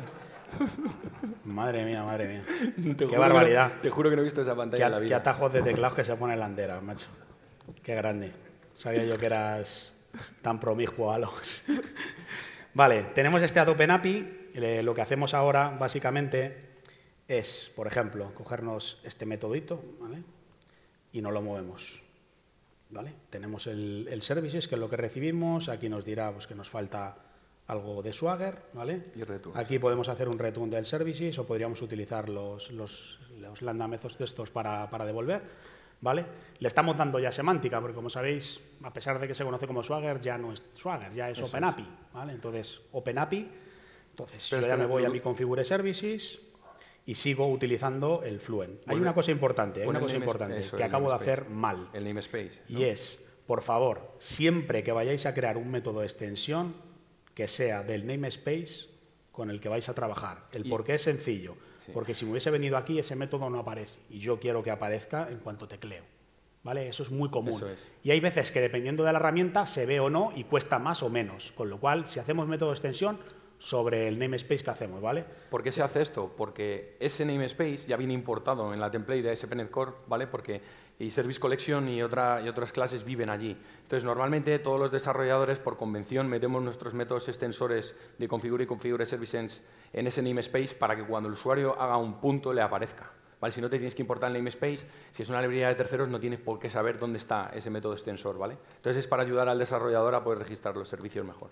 Madre mía, madre mía. Te Qué barbaridad. No, te juro que no he visto esa pantalla ¿Qué, en la vida. Qué atajos de teclados que se pone en la bandera, macho. Qué grande. Sabía yo que eras tan promiscuo a los... Vale, tenemos este Add Open A P I. Lo que hacemos ahora, básicamente, es, por ejemplo, cogernos este metodito, ¿vale? Y no lo movemos, ¿vale? Tenemos el, el services, que es lo que recibimos. Aquí nos dirá pues, que nos falta algo de Swagger, ¿vale? Y return. Aquí podemos hacer un return del services o podríamos utilizar los, los, los lambda methods de estos para, para devolver, ¿vale? Le estamos dando ya semántica, porque como sabéis, a pesar de que se conoce como Swagger, ya no es Swagger, ya es Eso Open es. A P I, ¿vale? Entonces, Open A P I, entonces Pero yo ya me voy a mi configure services y sigo utilizando el Fluent. Hay una cosa importante, hay una cosa importante eso, que acabo de hacer mal. El namespace, ¿no? Y es, por favor, siempre que vayáis a crear un método de extensión, que sea del namespace con el que vais a trabajar. El y, por qué es sencillo. Sí. Porque si me hubiese venido aquí, ese método no aparece. Y yo quiero que aparezca en cuanto tecleo. ¿Vale? Eso es muy común. Eso es. Y hay veces que, dependiendo de la herramienta, se ve o no y cuesta más o menos. Con lo cual, si hacemos método de extensión, sobre el namespace que hacemos, ¿vale? ¿Por qué se hace esto? Porque ese namespace ya viene importado en la template de A S P punto NET Core, ¿vale? Porque y Service Collection y, otra, y otras clases viven allí. Entonces, normalmente todos los desarrolladores, por convención, metemos nuestros métodos extensores de configure y configure services en ese namespace para que cuando el usuario haga un punto le aparezca. ¿Vale? Si no te tienes que importar el namespace, si es una librería de terceros, no tienes por qué saber dónde está ese método extensor, ¿vale? Entonces, es para ayudar al desarrollador a poder registrar los servicios mejor.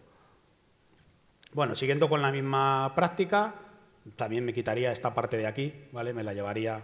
Bueno, siguiendo con la misma práctica, también me quitaría esta parte de aquí, ¿vale? Me la llevaría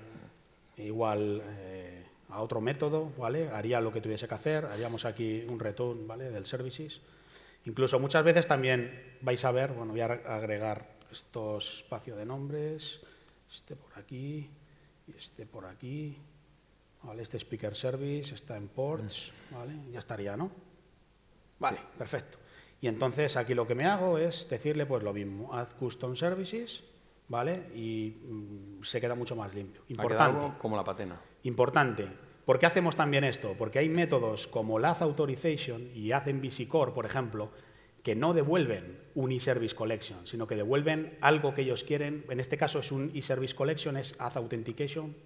igual eh, a otro método, ¿vale? Haría lo que tuviese que hacer, haríamos aquí un return, ¿vale? Del services. Incluso muchas veces también vais a ver, bueno, voy a agregar estos espacios de nombres, este por aquí y este por aquí, ¿vale? Este speaker service está en ports, ¿vale? Ya estaría, ¿no? Vale, sí. Perfecto. Y entonces aquí lo que me hago es decirle pues lo mismo, add custom services, ¿vale? Y mmm, se queda mucho más limpio. Importante. Como la patena. Importante. ¿Por qué hacemos también esto? Porque hay métodos como el add authorization y add M V C core, por ejemplo, que no devuelven un eService collection, sino que devuelven algo que ellos quieren. En este caso es un eService collection, es add authentication.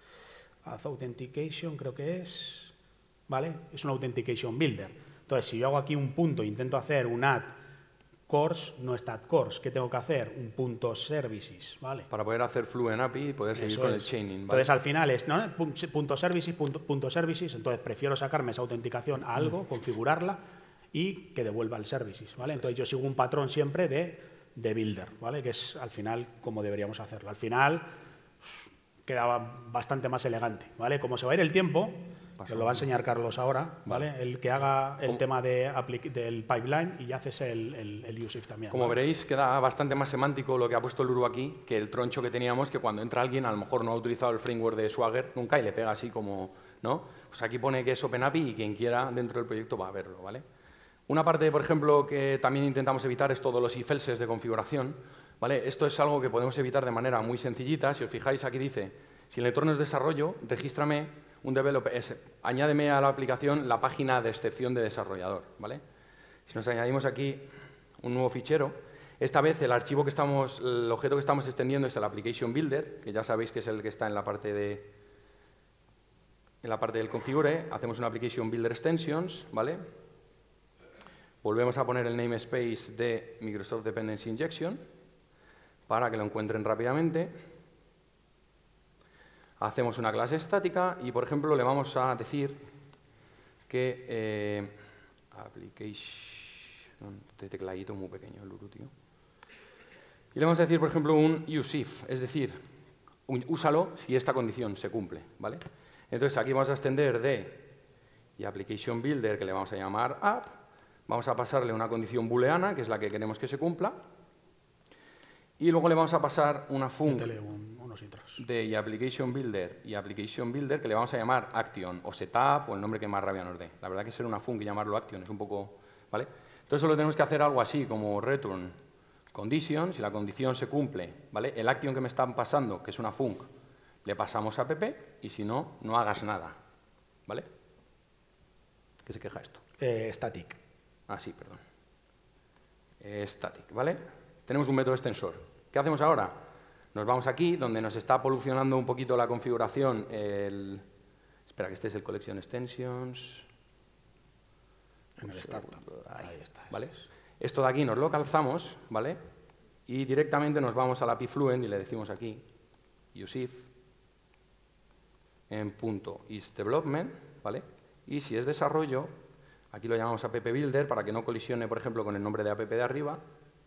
Add authentication creo que es, ¿vale? Es un authentication builder. Entonces, si yo hago aquí un punto e intento hacer un add course, no está add course. ¿Qué tengo que hacer? Un punto services, ¿vale? Para poder hacer Fluent A P I y poder seguir Eso con es. el chaining, ¿vale? Entonces, al final es, ¿no? Punto services, punto, punto services. Entonces, prefiero sacarme esa autenticación a algo, mm. configurarla y que devuelva el services, ¿vale? Entonces, yo sigo un patrón siempre de, de builder, ¿vale? Que es, al final, como deberíamos hacerlo. Al final, queda bastante más elegante, ¿vale? Como se va a ir el tiempo... que os lo va a enseñar Carlos ahora, ¿vale? Vale. El que haga el tema de del pipeline y haces el, el, el use if también. Como ¿vale? veréis, queda bastante más semántico lo que ha puesto el Luru aquí que el troncho que teníamos, que cuando entra alguien a lo mejor no ha utilizado el framework de Swagger nunca y le pega así como, ¿no? Pues aquí pone que es Open A P I y quien quiera dentro del proyecto va a verlo, ¿vale? Una parte, por ejemplo, que también intentamos evitar es todos los if-elses de configuración, ¿vale? Esto es algo que podemos evitar de manera muy sencillita. Si os fijáis, aquí dice, si el entorno es desarrollo, regístrame un developer, es, añádeme a la aplicación la página de excepción de desarrollador, ¿vale? Si nos añadimos aquí un nuevo fichero, esta vez el archivo que estamos, el objeto que estamos extendiendo es el application builder, que ya sabéis que es el que está en la parte de, en la parte del configure. Hacemos una application builder extensions, ¿vale? Volvemos a poner el namespace de Microsoft Dependency Injection para que lo encuentren rápidamente. Hacemos una clase estática y, por ejemplo, le vamos a decir que eh, application, este tecladito muy pequeño, el Luru, tío. Y le vamos a decir, por ejemplo, un use if, es decir, un, úsalo si esta condición se cumple, ¿vale? Entonces aquí vamos a extender de y application builder, que le vamos a llamar app, vamos a pasarle una condición booleana, que es la que queremos que se cumpla, y luego le vamos a pasar una func un, unos intros. de y application builder y application builder que le vamos a llamar action o setup o el nombre que más rabia nos dé. La verdad que ser una func y llamarlo action es un poco, ¿vale? Entonces solo tenemos que hacer algo así como return condition, si la condición se cumple, ¿vale? El action que me están pasando, que es una func, le pasamos a pp y si no, no hagas nada, ¿vale? ¿Qué se queja esto? Eh, static. Ah, sí, perdón. Eh, static, ¿vale? Tenemos un método extensor. ¿Qué hacemos ahora? Nos vamos aquí, donde nos está polucionando un poquito la configuración. El... Espera, que este es el Collection Extensions. En el startup. Ahí, Ahí está. ¿vale? Esto de aquí nos lo calzamos, ¿vale? Y directamente nos vamos a la A P I Fluent y le decimos aquí, useIf, en punto isDevelopment, ¿vale? Y si es desarrollo, aquí lo llamamos app builder para que no colisione, por ejemplo, con el nombre de app de arriba.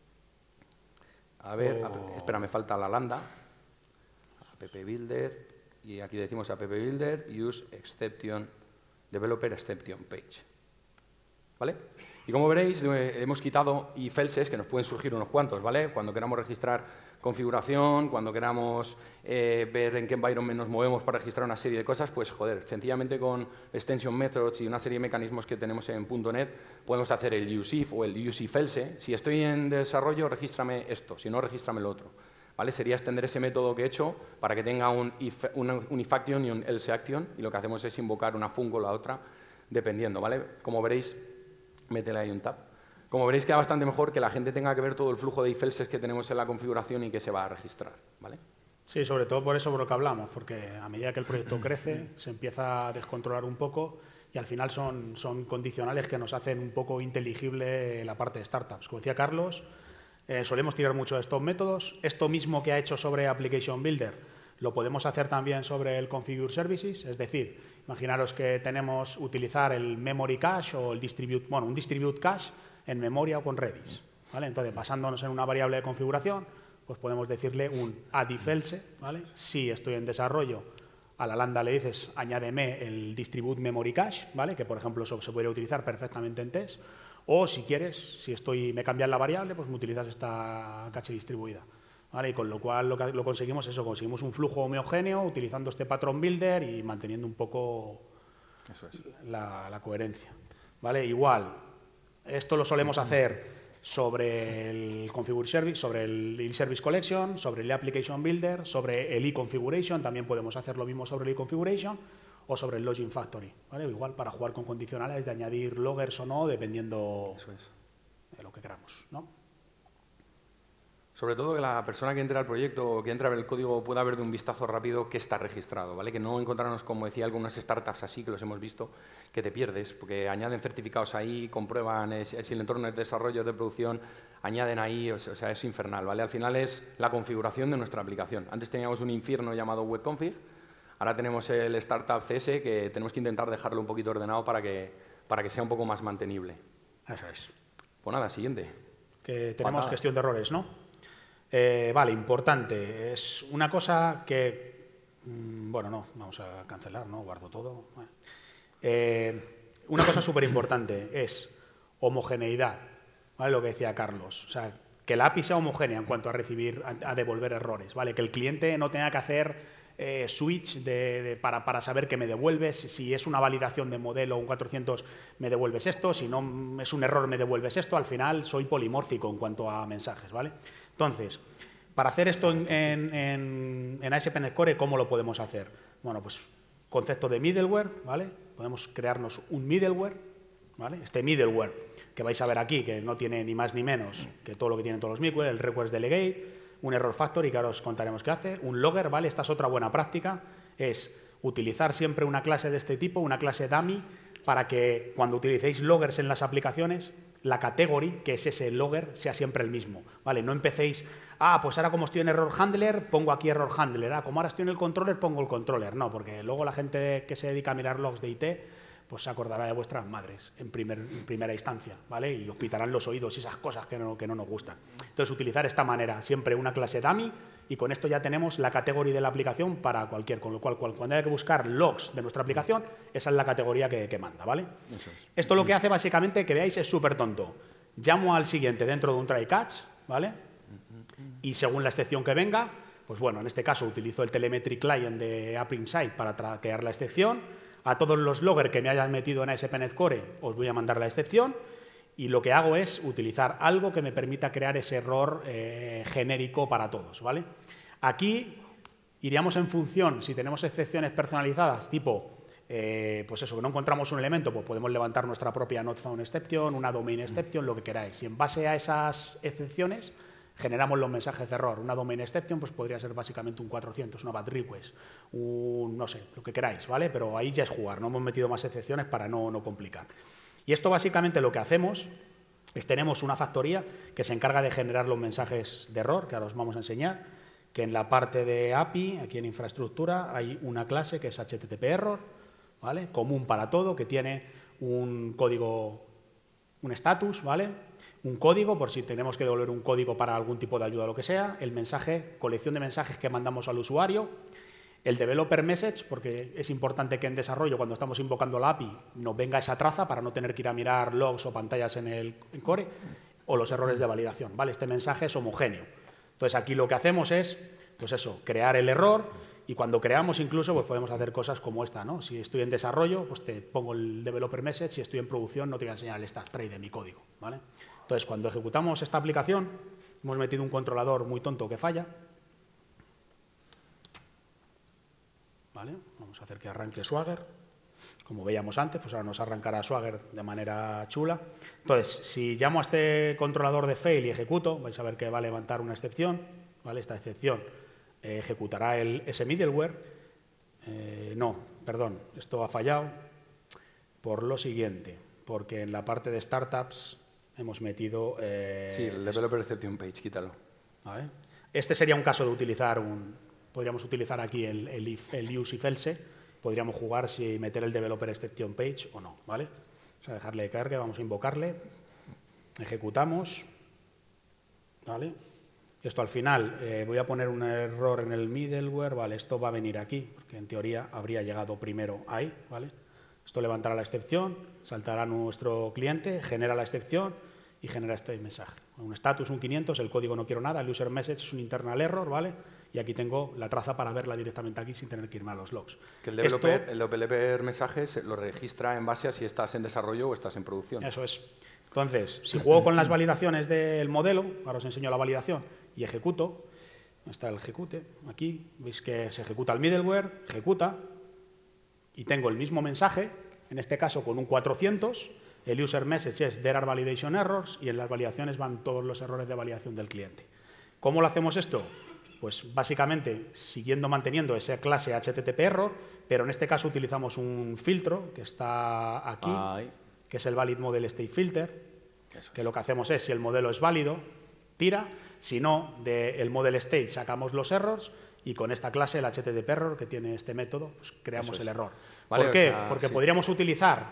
A ver, oh. app, espera, me falta la lambda. App builder, y aquí decimos app builder, use exception, developer exception page. ¿Vale? Y como veréis, eh, hemos quitado if elses, que nos pueden surgir unos cuantos, ¿vale? Cuando queramos registrar configuración, cuando queramos eh, ver en qué environment nos movemos para registrar una serie de cosas, pues, joder, sencillamente con extension methods y una serie de mecanismos que tenemos en punto net, podemos hacer el useIf o el useIf else. Si estoy en desarrollo, regístrame esto, si no, regístrame lo otro. ¿Vale? Sería extender ese método que he hecho para que tenga un if, una, un if action y un else action, y lo que hacemos es invocar una func o la otra, dependiendo, ¿vale? Como veréis, métele ahí un tab. Como veréis, queda bastante mejor que la gente tenga que ver todo el flujo de if elses que tenemos en la configuración y que se va a registrar, ¿vale? Sí, sobre todo por eso por lo que hablamos, porque a medida que el proyecto crece, se empieza a descontrolar un poco y al final son, son condicionales que nos hacen un poco inteligible la parte de startups. Como decía Carlos, eh, solemos tirar mucho de estos métodos. Esto mismo que ha hecho sobre Application Builder lo podemos hacer también sobre el Configure Services, es decir, imaginaros que tenemos utilizar el Memory Cache o el Distribute, bueno, un Distribute Cache en memoria o con Redis, ¿vale? Entonces, basándonos en una variable de configuración, pues podemos decirle un add if else, ¿vale? Si estoy en desarrollo, a la lambda le dices, añádeme el Distribute Memory Cache, ¿vale? Que, por ejemplo, eso se podría utilizar perfectamente en test. O, si quieres, si estoy, me cambias la variable, pues me utilizas esta cache distribuida. ¿Vale? Y con lo cual lo que lo conseguimos es eso, conseguimos un flujo homogéneo utilizando este patrón builder y manteniendo un poco Eso es. la, la coherencia. ¿Vale? Igual, esto lo solemos hacer sobre el Configure Service, sobre el e-Service Collection, sobre el Application Builder, sobre el e-Configuration, también podemos hacer lo mismo sobre el e-Configuration o sobre el Login Factory. ¿Vale? Igual para jugar con condicionales de añadir loggers o no, dependiendo Eso es. de lo que queramos, ¿no? Sobre todo que la persona que entra al proyecto o que entra a ver el código pueda ver de un vistazo rápido que está registrado, ¿vale? Que no encontrarnos, como decía, algunas startups así, que los hemos visto, que te pierdes, porque añaden certificados ahí, comprueban eh, si el entorno de desarrollo de producción, añaden ahí, o sea, es infernal, ¿vale? Al final es la configuración de nuestra aplicación. Antes teníamos un infierno llamado webconfig, ahora tenemos el startup C S, que tenemos que intentar dejarlo un poquito ordenado para que, para que sea un poco más mantenible. Eso es. Pues nada, siguiente. Que tenemos Patada. Gestión de errores, ¿no? Eh, vale, importante. Es una cosa que... Mmm, bueno, no, vamos a cancelar, ¿no? Guardo todo. Eh, una cosa súper importante es homogeneidad, ¿vale? Lo que decía Carlos. O sea, que la A P I sea homogénea en cuanto a recibir, a, a devolver errores, ¿vale? Que el cliente no tenga que hacer eh, switch de, de, para, para saber que me devuelves. Si es una validación de modelo, un cuatrocientos, me devuelves esto. Si no es un error, me devuelves esto. Al final soy polimórfico en cuanto a mensajes, ¿vale? Entonces, para hacer esto en, en, en, en A S P punto NET Core, ¿cómo lo podemos hacer? Bueno, pues concepto de middleware, ¿vale? Podemos crearnos un middleware, ¿vale? Este middleware que vais a ver aquí, que no tiene ni más ni menos que todo lo que tienen todos los middleware, el request delegate, un error factory, que ahora os contaremos qué hace, un logger, ¿vale? Esta es otra buena práctica, es utilizar siempre una clase de este tipo, una clase dummy, para que cuando utilicéis loggers en las aplicaciones, la category, que es ese logger, sea siempre el mismo, ¿vale? No empecéis, ah, pues ahora como estoy en error handler, pongo aquí error handler, ah, como ahora estoy en el controller, pongo el controller. No, porque luego la gente que se dedica a mirar logs de I T, pues se acordará de vuestras madres en, primer, en primera instancia, ¿vale? Y os pitarán los oídos y esas cosas que no, que no nos gustan. Entonces, utilizar esta manera, siempre una clase dummy, y con esto ya tenemos la categoría de la aplicación para cualquier, con lo cual, cuando haya que buscar logs de nuestra aplicación, esa es la categoría que, que manda, ¿vale? Eso es. Esto lo que hace básicamente, que veáis, es súper tonto. Llamo al siguiente dentro de un try catch, ¿vale? Y según la excepción que venga, pues bueno, en este caso utilizo el telemetry client de AppInsight para traquear la excepción. A todos los loggers que me hayan metido en A S P Net Core os voy a mandar la excepción. Y lo que hago es utilizar algo que me permita crear ese error eh, genérico para todos, ¿vale? Aquí iríamos en función, si tenemos excepciones personalizadas, tipo, eh, pues eso, que no encontramos un elemento, pues podemos levantar nuestra propia not found exception, una domain exception, lo que queráis. Y en base a esas excepciones generamos los mensajes de error. Una domain exception pues podría ser básicamente un cuatrocientos, una bad request, un, no sé, lo que queráis, ¿vale? Pero ahí ya es jugar, no hemos metido más excepciones para no, no complicar. Y esto básicamente lo que hacemos es tenemos una factoría que se encarga de generar los mensajes de error, que ahora os vamos a enseñar, que en la parte de A P I, aquí en infraestructura, hay una clase que es H T T P error, ¿vale? Común para todo, que tiene un código, un status, ¿vale? Un código, por si tenemos que devolver un código para algún tipo de ayuda o lo que sea, el mensaje, colección de mensajes que mandamos al usuario, el developer message, porque es importante que en desarrollo, cuando estamos invocando la A P I, nos venga esa traza para no tener que ir a mirar logs o pantallas en el en core, o los errores de validación, ¿vale? Este mensaje es homogéneo. Entonces, aquí lo que hacemos es, pues eso, crear el error, y cuando creamos incluso, pues podemos hacer cosas como esta, ¿no? Si estoy en desarrollo, pues te pongo el developer message, si estoy en producción, no te voy a enseñar el stack tray de mi código, ¿vale? Entonces, cuando ejecutamos esta aplicación, hemos metido un controlador muy tonto que falla, ¿vale? Vamos a hacer que arranque Swagger. Como veíamos antes, pues ahora nos arrancará Swagger de manera chula. Entonces, si llamo a este controlador de fail y ejecuto, vais a ver que va a levantar una excepción, ¿vale? Esta excepción eh, ejecutará el, ese middleware. Eh, no, perdón, esto ha fallado por lo siguiente, porque en la parte de startups hemos metido... Eh, sí, el developer exception page, quítalo. ¿Vale? Este sería un caso de utilizar un... Podríamos utilizar aquí el, el, if, el use if else. Podríamos jugar si meter el developer exception page o no, ¿vale? O sea, dejarle de carga, vamos a invocarle, ejecutamos, ¿vale? Esto al final, eh, voy a poner un error en el middleware, ¿vale? Esto va a venir aquí, porque en teoría habría llegado primero ahí, ¿vale? Esto levantará la excepción, saltará nuestro cliente, genera la excepción y genera este mensaje. Un status, un quinientos, el código no quiero nada, el user message es un internal error, ¿vale? Y aquí tengo la traza para verla directamente aquí sin tener que irme a los logs. Que el developer, Esto, el developer mensajes lo registra en base a si estás en desarrollo o estás en producción. Eso es. Entonces, si juego con las validaciones del modelo, ahora os enseño la validación, y ejecuto, está el ejecute, aquí, veis que se ejecuta el middleware, ejecuta, y tengo el mismo mensaje, en este caso con un cuatrocientos, el user message es there are validation errors, y en las validaciones van todos los errores de validación del cliente. ¿Cómo lo hacemos esto? Pues básicamente siguiendo manteniendo esa clase H T T P error, pero en este caso utilizamos un filtro que está aquí, Ay. que es el valid model state filter, Eso que es. Lo que hacemos es, si el modelo es válido, tira, si no, del model state sacamos los errors y con esta clase, el H T T P error, que tiene este método, pues creamos el error. Vale, ¿Por qué? O sea, Porque sí. podríamos utilizar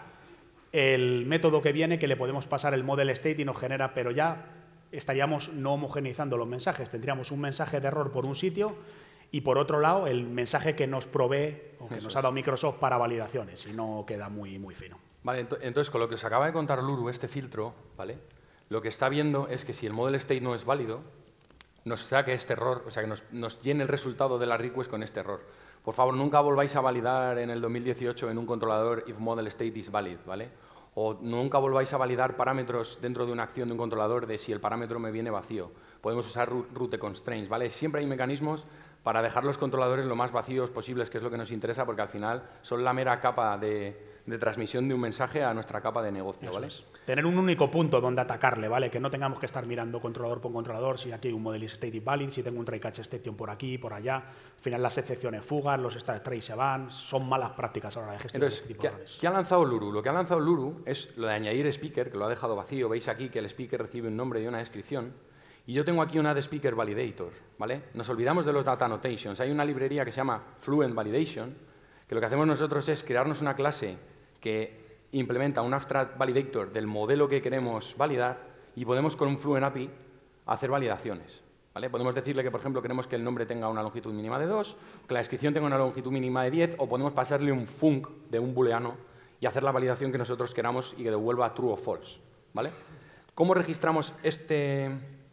el método que viene, que le podemos pasar el model state y nos genera, pero ya estaríamos no homogeneizando los mensajes. Tendríamos un mensaje de error por un sitio y, por otro lado, el mensaje que nos provee o que Eso nos ha dado es. Microsoft para validaciones, y no queda muy, muy fino. Vale, entonces, con lo que os acaba de contar Luru, este filtro, ¿vale? Lo que está viendo es que si el model state no es válido, nos saque este error, o sea, que nos, nos llene el resultado de la request con este error. Por favor, nunca volváis a validar en el dos mil dieciocho en un controlador if model state is valid, ¿vale? O nunca volváis a validar parámetros dentro de una acción de un controlador de si el parámetro me viene vacío. Podemos usar route constraints, ¿vale? Siempre hay mecanismos para dejar los controladores lo más vacíos posibles, que es lo que nos interesa, porque al final son la mera capa de, de transmisión de un mensaje a nuestra capa de negocio, ¿vale? Es. Tener un único punto donde atacarle, ¿vale? Que no tengamos que estar mirando controlador por controlador, si aquí hay un model state valid, si tengo un try catch exception por aquí, por allá. Al final las excepciones fugan, los stack trays se van, son malas prácticas a la hora de gestionar Entonces, este tipo ¿qué, de errores. ¿qué ha lanzado Luru? Lo que ha lanzado Luru es lo de añadir speaker, que lo ha dejado vacío. Veis aquí que el speaker recibe un nombre y una descripción. Y yo tengo aquí una de speaker validator, ¿vale? Nos olvidamos de los data annotations. Hay una librería que se llama Fluent Validation, que lo que hacemos nosotros es crearnos una clase que implementa un abstract validator del modelo que queremos validar y podemos con un Fluent A P I hacer validaciones. ¿Vale? Podemos decirle que, por ejemplo, queremos que el nombre tenga una longitud mínima de dos, que la descripción tenga una longitud mínima de diez, o podemos pasarle un func de un booleano y hacer la validación que nosotros queramos y que devuelva true o false. ¿Vale? ¿Cómo registramos este,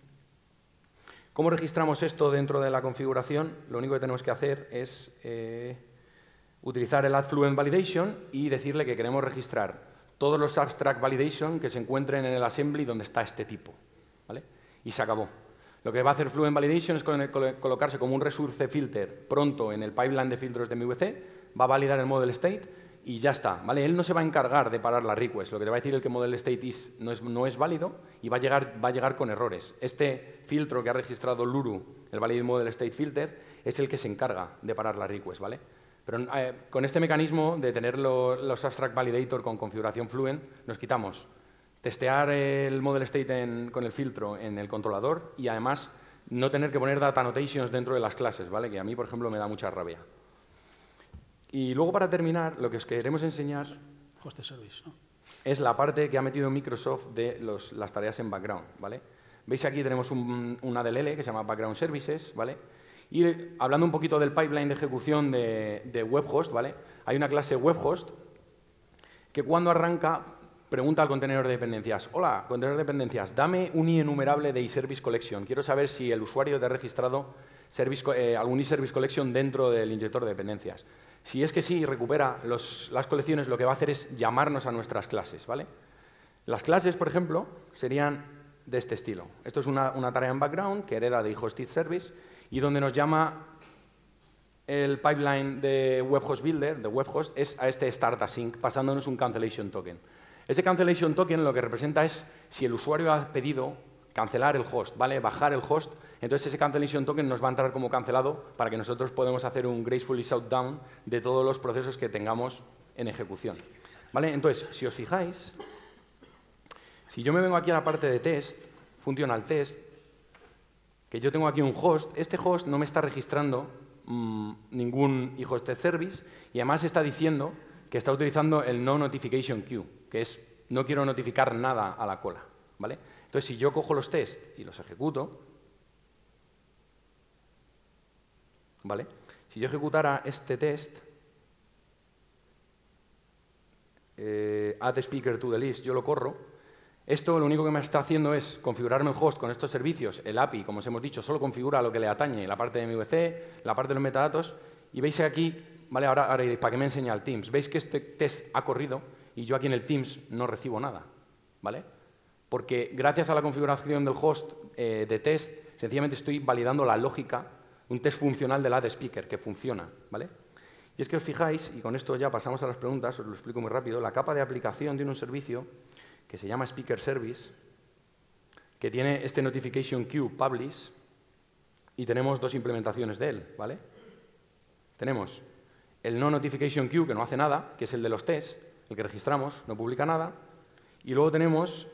¿Cómo registramos esto dentro de la configuración? Lo único que tenemos que hacer es eh, utilizar el add fluent validation y decirle que queremos registrar todos los abstract validation que se encuentren en el assembly donde está este tipo. ¿Vale? Y se acabó. Lo que va a hacer Fluent Validation es colocarse como un resource filter pronto en el pipeline de filtros de M V C, va a validar el model state y ya está. ¿Vale? Él no se va a encargar de parar la request. Lo que te va a decir es que el model state is, no, es, no es válido y va a, llegar, va a llegar con errores. Este filtro que ha registrado Luru, el Valid Model State Filter, es el que se encarga de parar la request. ¿Vale? Pero eh, con este mecanismo de tener lo, los abstract validator con configuración Fluent, nos quitamos testear el model state en, con el filtro en el controlador y además no tener que poner data annotations dentro de las clases, ¿vale? Que a mí, por ejemplo, me da mucha rabia. Y luego, para terminar, lo que os queremos enseñar Host service, ¿no? es la parte que ha metido Microsoft de los, las tareas en background, ¿vale? Veis aquí tenemos un, una D L L que se llama Background Services, ¿vale? Y eh, hablando un poquito del pipeline de ejecución de, de WebHost, ¿vale? Hay una clase WebHost que cuando arranca pregunta al contenedor de dependencias: hola, contenedor de dependencias, dame un enumerable de iService Collection. Quiero saber si el usuario te ha registrado service, eh, algún iService Collection dentro del inyector de dependencias. Si es que sí, recupera los, las colecciones, lo que va a hacer es llamarnos a nuestras clases, ¿vale? Las clases, por ejemplo, serían de este estilo. Esto es una, una tarea en background que hereda de iHosted Service y donde nos llama el pipeline de WebHost Builder, de WebHost, es a este start async, pasándonos un cancellation token. Ese cancellation token lo que representa es si el usuario ha pedido cancelar el host, ¿vale? Bajar el host, entonces ese cancellation token nos va a entrar como cancelado para que nosotros podamos hacer un gracefully shutdown de todos los procesos que tengamos en ejecución. ¿Vale? Entonces, si os fijáis, si yo me vengo aquí a la parte de test, functional test, que yo tengo aquí un host, este host no me está registrando mmm, ningún iHosted service y además está diciendo que está utilizando el no notification queue, que es no quiero notificar nada a la cola, ¿vale? Entonces, si yo cojo los tests y los ejecuto, ¿vale? Si yo ejecutara este test, eh, add speaker to the list, yo lo corro, esto lo único que me está haciendo es configurarme el host con estos servicios. El A P I, como os hemos dicho, solo configura lo que le atañe, la parte de M V C, la parte de los metadatos, y veis aquí, ¿vale? Ahora, ahora diréis, ¿para qué me enseña el Teams? Veis que este test ha corrido y yo aquí en el Teams no recibo nada, ¿vale? Porque gracias a la configuración del host eh, de test, sencillamente estoy validando la lógica, un test funcional del add speaker que funciona, ¿vale? Y es que os fijáis, y con esto ya pasamos a las preguntas, os lo explico muy rápido, la capa de aplicación tiene un servicio que se llama Speaker Service, que tiene este Notification Queue Publish, y tenemos dos implementaciones de él, ¿vale? Tenemos el No Notification Queue, que no hace nada, que es el de los tests, el que registramos, no publica nada, y luego tenemos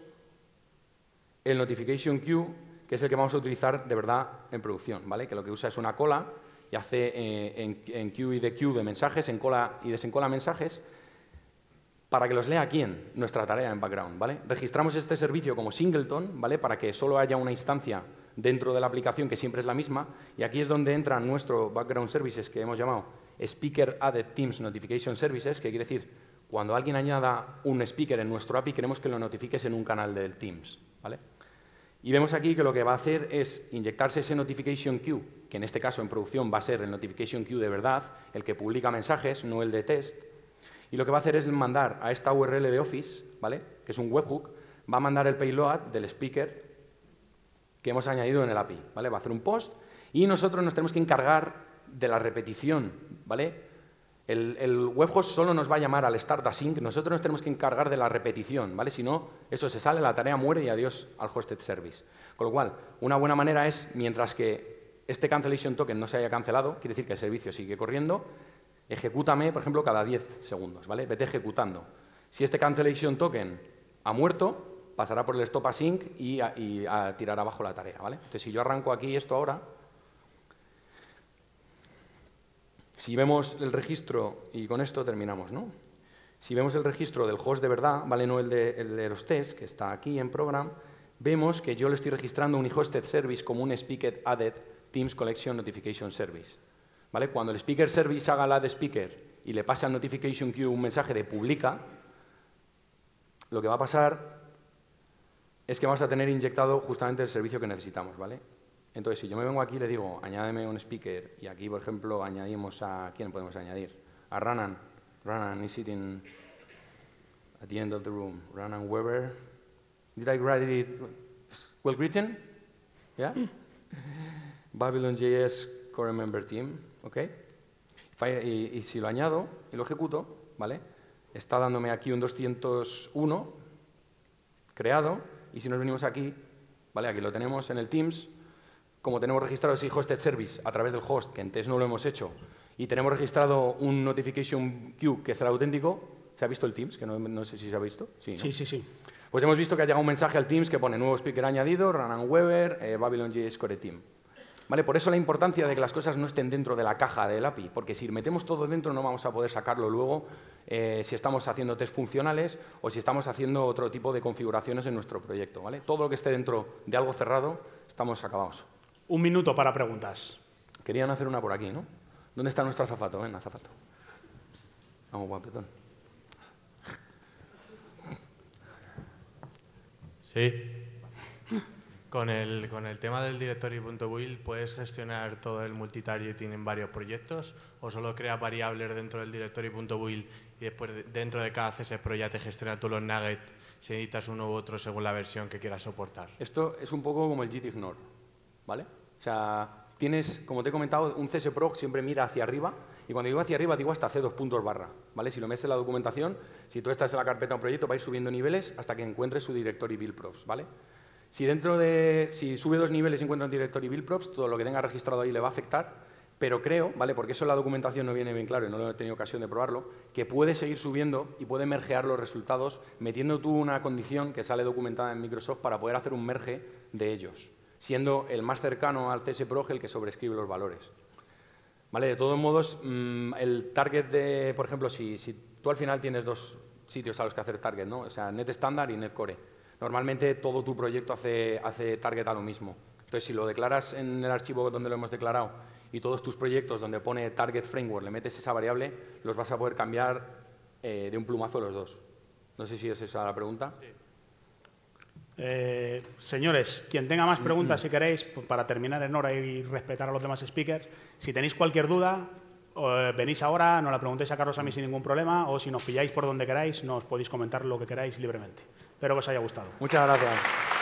el Notification Queue, que es el que vamos a utilizar de verdad en producción, ¿vale? Que lo que usa es una cola y hace eh, en, en queue y dequeue de mensajes, encola y desencola mensajes, para que los lea quién, nuestra tarea en background, ¿vale? Registramos este servicio como singleton, ¿vale? Para que solo haya una instancia dentro de la aplicación que siempre es la misma, y aquí es donde entra nuestro background services que hemos llamado Speaker Added Teams Notification Services, que quiere decir, cuando alguien añada un speaker en nuestro A P I, queremos que lo notifiques en un canal del Teams, ¿vale? Y vemos aquí que lo que va a hacer es inyectarse ese notification queue, que en este caso en producción va a ser el notification queue de verdad, el que publica mensajes, no el de test. Y lo que va a hacer es mandar a esta U R L de Office, ¿vale? Que es un webhook, va a mandar el payload del speaker que hemos añadido en el A P I, ¿vale? Va a hacer un post y nosotros nos tenemos que encargar de la repetición, ¿vale? El, el webhost solo nos va a llamar al start async, nosotros nos tenemos que encargar de la repetición, ¿vale? Si no, eso se sale, la tarea muere y adiós al hosted service. Con lo cual, una buena manera es, mientras que este cancellation token no se haya cancelado, quiere decir que el servicio sigue corriendo, ejecútame, por ejemplo, cada diez segundos, ¿vale? Vete ejecutando. Si este cancellation token ha muerto, pasará por el stop async y a, y a tirar abajo la tarea, ¿vale? Entonces, si yo arranco aquí esto ahora, si vemos el registro, y con esto terminamos, ¿no? Si vemos el registro del host de verdad, ¿vale? No el de, el de los tests, que está aquí en Program, vemos que yo le estoy registrando un hosted service como un speaker added Teams Collection Notification Service. ¿Vale? Cuando el speaker service haga la add speaker y le pase al notification queue un mensaje de publica, lo que va a pasar es que vamos a tener inyectado justamente el servicio que necesitamos, ¿vale? Entonces, si yo me vengo aquí y le digo, añádeme un speaker, y aquí, por ejemplo, añadimos a... ¿Quién podemos añadir? A Ranan. Ranan is sitting at the end of the room. Ranan Weber. Did I write it well written? Yeah? Babylon J S Core Member Team, ¿ok? Y, y si lo añado y lo ejecuto, ¿vale? Está dándome aquí un doscientos uno creado, y si nos venimos aquí, ¿vale? Aquí lo tenemos en el Teams, como tenemos registrado ese hosted service a través del host, que en test no lo hemos hecho, y tenemos registrado un notification queue que es el auténtico. ¿Se ha visto el Teams? Que no, no sé si se ha visto. Sí, ¿no? Sí, sí, sí. Pues hemos visto que ha llegado un mensaje al Teams que pone nuevo speaker añadido, Ranan Weber, eh, Babylon J S Core Team. ¿Vale? Por eso la importancia de que las cosas no estén dentro de la caja del A P I, porque si metemos todo dentro no vamos a poder sacarlo luego eh, si estamos haciendo test funcionales o si estamos haciendo otro tipo de configuraciones en nuestro proyecto, ¿vale? Todo lo que esté dentro de algo cerrado, estamos acabados. Un minuto para preguntas. Querían hacer una por aquí, ¿no? ¿Dónde está nuestro azafato? Ven, azafato. Vamos, guapetón. Sí. Con el, con el tema del directory.build, ¿puedes gestionar todo el multitargeting en varios proyectos o solo creas variables dentro del directory.build y después dentro de cada C S Pro ya te gestiona todos los nuggets si necesitas uno u otro según la versión que quieras soportar? Esto es un poco como el gitignore, ¿vale? O sea, tienes, como te he comentado, un C S Pro siempre mira hacia arriba, y cuando digo hacia arriba digo hasta C dos puntos barra, ¿vale? Si lo metes en la documentación, si tú estás en la carpeta de un proyecto, vais subiendo niveles hasta que encuentres su directory build props, ¿vale? Si dentro de, si sube dos niveles y encuentra un directory build props, todo lo que tenga registrado ahí le va a afectar, pero creo, ¿vale? Porque eso en la documentación no viene bien claro y no lo he tenido ocasión de probarlo, que puede seguir subiendo y puede mergear los resultados metiendo tú una condición que sale documentada en Microsoft para poder hacer un merge de ellos, siendo el más cercano al C S Proj el que sobrescribe los valores. ¿Vale? De todos modos, mmm, el target de, por ejemplo, si, si tú al final tienes dos sitios a los que hacer target, ¿no? O sea, NetStandard y NetCore. Normalmente todo tu proyecto hace, hace target a lo mismo. Entonces, si lo declaras en el archivo donde lo hemos declarado y todos tus proyectos donde pone target framework le metes esa variable, los vas a poder cambiar eh, de un plumazo los dos. No sé si es esa la pregunta. Sí. Eh, señores, quien tenga más preguntas, si queréis, para terminar en hora y respetar a los demás speakers, si tenéis cualquier duda, eh, venís ahora, nos la preguntéis a Carlos a mí sin ningún problema, o si nos pilláis por donde queráis, nos podéis comentar lo que queráis libremente. Espero que os haya gustado. Muchas gracias.